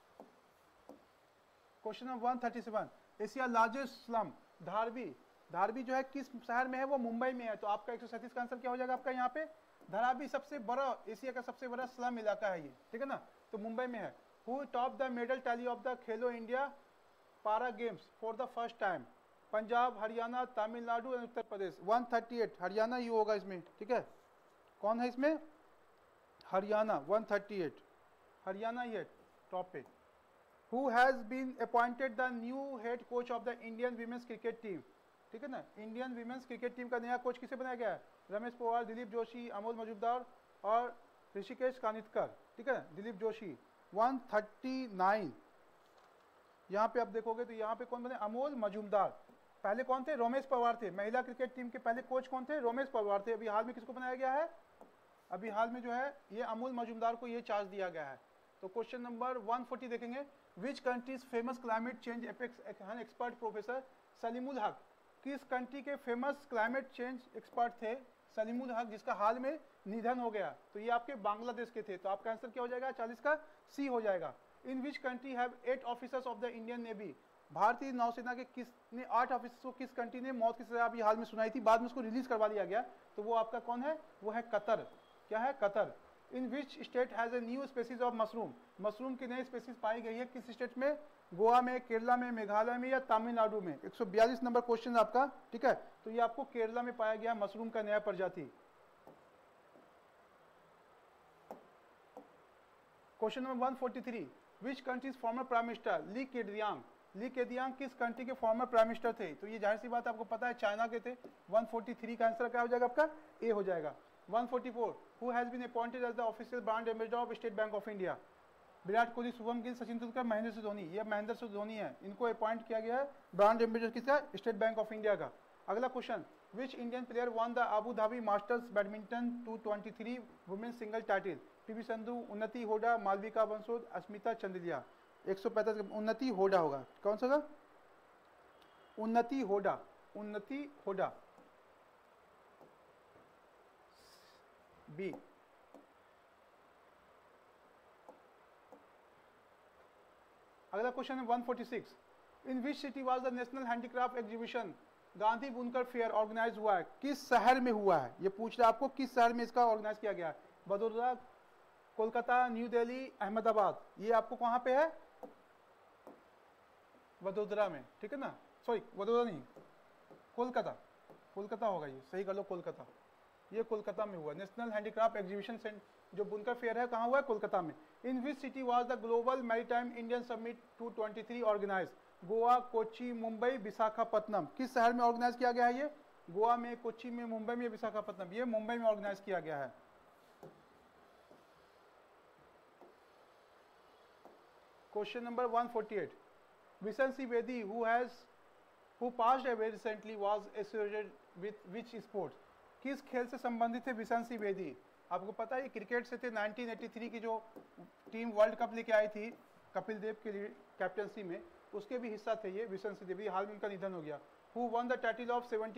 क्वेश्चन नंबर एक सौ सैंतीस, Asia largest slum Dharavi. Dharavi जो है किस शहर में है? वो मुंबई में है। तो आपका एक सौ सैंतीस का आंसर क्या हो जाएगा? आपका यहाँ पे धारावी सबसे बड़ा, एशिया का सबसे बड़ा स्लम इलाका है ये, ठीक है ना। तो मुंबई में है। Who top the medal tally of the Khelo India para games for the first time? Punjab, Haryana, Tamil Nadu and Uttar Pradesh. एक सौ अड़तीस हरियाणा ही होगा इसमें, ठीक है। कौन है इसमें? हरियाणा। एक सौ अड़तीस हरियाणा ही है टॉप पे। Who has been appointed the new head coach of the Indian women's cricket team? ठीक है ना, इंडियन वीमेंस क्रिकेट टीम का नया कोच किसे बनाया गया है? रमेश पवार, दिलीप जोशी, अमोल मजूमदार और ऋषिकेश कानितकर, ठीक है। दिलीप जोशी। एक सौ उनतालीस यहाँ पे आप देखोगे तो यहाँ पे कौन बने? अमोल मजूमदार। पहले कौन थे? रमेश पवार थे। महिला क्रिकेट टीम के पहले कोच कौन थे? रमेश पवार थे। अभी हाल में किसको बनाया गया है? अभी हाल में जो है ये अमोल मजूमदार को ये चार्ज दिया गया है। तो क्वेश्चन नंबर एक सौ चालीस देखेंगे, which countries famous climate change expert professor Saleemul Huq? किस कंट्री के फेमस क्लाइमेट चेंज एक्सपर्ट थे? सलीमुल हक, जिसका हाल में निधन हो गया। तो ये आपके बांग्लादेश के थे। तो आपका आंसर क्या हो जाएगा? चालीस का सी हो जाएगा। In which country have eight officers of the Indian navy? भारतीय नौसेना के किसने आठ ऑफिसर्स को किस कंट्री ने मौत की सजा अभी हाल में सुनाई थी, बाद में उसको रिलीज करवा दिया गया। तो वो आपका कौन है? वो है कतर। क्या है? Qatar. In which state has a new species of mushroom? Mushroom की नई स्पेसीज पाई गई है किस स्टेट में? गोवा में, केरला में, मेघालय में या तमिलनाडु में? एक सौ बयालीस नंबर क्वेश्चन आपका, ठीक है। तो ये आपको केरला में पाया गया मशरूम का नया प्रजाति। क्वेश्चन नंबर एक सौ तैंतालीस, which countries former prime minister Li Keqiang? Li Keqiang किस कंट्री के फॉर्मर प्राइम मिनिस्टर थे? तो ये जाहिर सी बात आपको पता है चाइना के थे। एक सौ तैंतालीस का आंसर क्या हो जाएगा? आपका ए हो जाएगा। एक सौ चौवालीस, who has been appointed as the official brand ambassador of State Bank of India? Virat Kohli, Shubman Gill, Sachin Tendulkar, Mahendra Singh Dhoni. ये महेंद्र सिंह धोनी है, इनको अपॉइंट किया गया है ब्रांड एम्बेसडर किसका, स्टेट बैंक ऑफ इंडिया का। अगला question, which Indian player won the Abu Dhabi Masters badminton two twenty three women's single title? P V Sindhu, Unnati Hooda, Malvika Bansod, अस्मिता चंद्रिया। एक सौ पैंतालीस उन्नति होडा होगा, कौन सा? उन्नति होडा, उन्नति होडा बी। अगला क्वेश्चन है one forty six, in which city was the national handicraft exhibition Gandhi Bunkar fair organise हुआ है? किस शहर में हुआ है? ये पूछ रहा है आपको, किस शहर में इसका ऑर्गेनाइज किया गया है? बड़ौदा, कोलकाता, न्यू दिल्ली, अहमदाबाद। ये आपको कहां पे है? वडोदरा में, ठीक है ना, सॉरी वडोदरा नहीं, कोलकाता, कोलकाता होगा ये, सही कर लो, कोलकाता। ये कोलकाता में हुआ नेशनल हैंडीक्राफ्ट एग्जीबिशन सेंटर, जो बुनकर फेयर है, कहाँ हुआ है? कोलकाता में। In which city was the global maritime Indian summit two twenty three organize? Goa, Kochi, Mumbai, Visakhapatnam. किस शहर में ऑर्गेनाइज किया गया है ये? गोवा में, कोच्चि में, मुंबई में, विशाखापट्टनम। ये मुंबई में ऑर्गेनाइज किया गया है। Question number one forty eight, Bishan Singh Bedi who has who passed away recently was associated with which sports? किस खेल से संबंधित है विशंसी बेदी? आपको पता है क्रिकेट से थे, नाइनटीन एटी थ्री की जो टीम वर्ल्ड कप लेके आई थी कपिल देव के लिए कैप्टनसी में, उसके भी हिस्सा थे ये विशंसी देवी। हाल में उनका निधन हो गया। Who won the title of seventy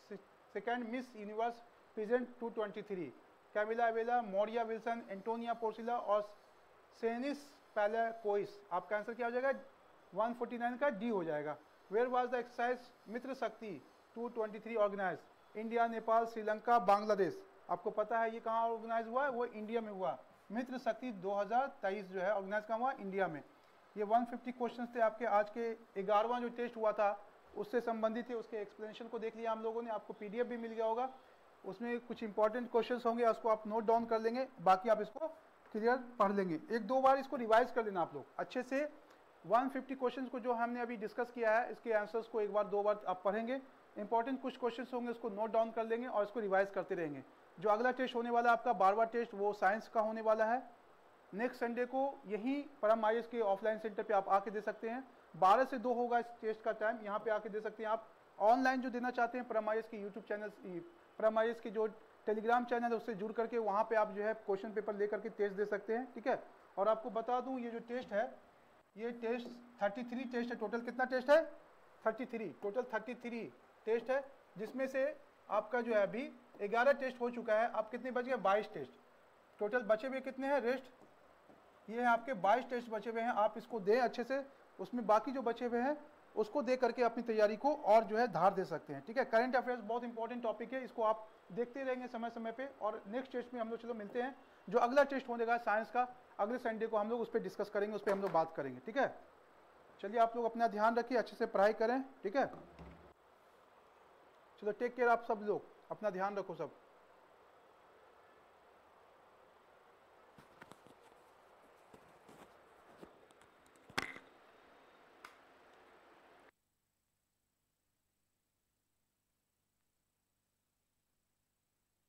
second Miss Universe present two twenty three? Camila Avella, Moraya Wilson, Antonia Porsild और सेनिस पैलाकोइस। आपका आंसर क्या हो जाएगा? वन फोर्टी नाइन का डी हो जाएगा। Where was the exercise Mitra Shakti two twenty three organize? India, Nepal, Sri Lanka, Bangladesh. आपको पता है ये कहाँ ऑर्गेनाइज हुआ है? वो इंडिया में हुआ। मित्र शक्ति दो हज़ार तेईस जो है ऑर्गेनाइज कहाँ हुआ? इंडिया में। ये एक सौ पचास क्वेश्चंस थे आपके आज के ग्यारहवां जो टेस्ट हुआ था उससे संबंधित थे। उसके एक्सप्लेनेशन को देख लिया हम लोगों ने, आपको पीडीएफ भी मिल गया होगा, उसमें कुछ इंपॉर्टेंट क्वेश्चंस होंगे, उसको आप नोट डाउन कर लेंगे, बाकी आप इसको क्लियर पढ़ लेंगे। एक दो बार इसको रिवाइज कर लेना आप लोग अच्छे से। एक सौ पचास क्वेश्चंस को जो हमने अभी डिस्कस किया है इसके आंसर्स को एक बार दो बार आप पढ़ेंगे। इंपॉर्टेंट कुछ क्वेश्चंस होंगे उसको नोट डाउन कर लेंगे और इसको रिवाइज करते रहेंगे। जो अगला टेस्ट होने वाला है आपका बारहवां टेस्ट, वो साइंस का होने वाला है। नेक्स्ट संडे को यही परम आईएएस के ऑफलाइन सेंटर पे आप आके दे सकते हैं। बारह से दो होगा इस टेस्ट का टाइम, यहाँ पे आके दे सकते हैं आप। ऑनलाइन जो देना चाहते हैं परम आईएएस के यूट्यूब चैनल, परम आईएएस के जो टेलीग्राम चैनल है उससे जुड़ करके वहाँ पे आप जो है क्वेश्चन पेपर लेकर के टेस्ट दे सकते हैं, ठीक है। और आपको बता दूँ ये जो टेस्ट है, ये टेस्ट तैंतीस टेस्ट है। टोटल कितना टेस्ट है? तैंतीस। टोटल तैंतीस टेस्ट है, जिसमें से आपका जो है अभी ग्यारह टेस्ट हो चुका है। आप कितने बच गए? बाईस टेस्ट टोटल बचे हुए कितने हैं? रेस्ट ये है आपके बाईस टेस्ट बचे हुए हैं। आप इसको दें अच्छे से, उसमें बाकी जो बचे हुए हैं उसको दे करके अपनी तैयारी को और जो है धार दे सकते हैं, ठीक है। करंट अफेयर्स बहुत इंपॉर्टेंट टॉपिक है, इसको आप देखते रहेंगे समय समय पे। और नेक्स्ट टेस्ट में हम लोग चलो मिलते हैं। जो अगला टेस्ट होने साइंस का अगले संडे को हम लोग उस पर डिस्कस करेंगे, उस पर हम लोग बात करेंगे, ठीक है। चलिए आप लोग अपना ध्यान रखिए, अच्छे से पढ़ाई करें, ठीक है। चलो टेक केयर, आप सब लोग अपना ध्यान रखो सब।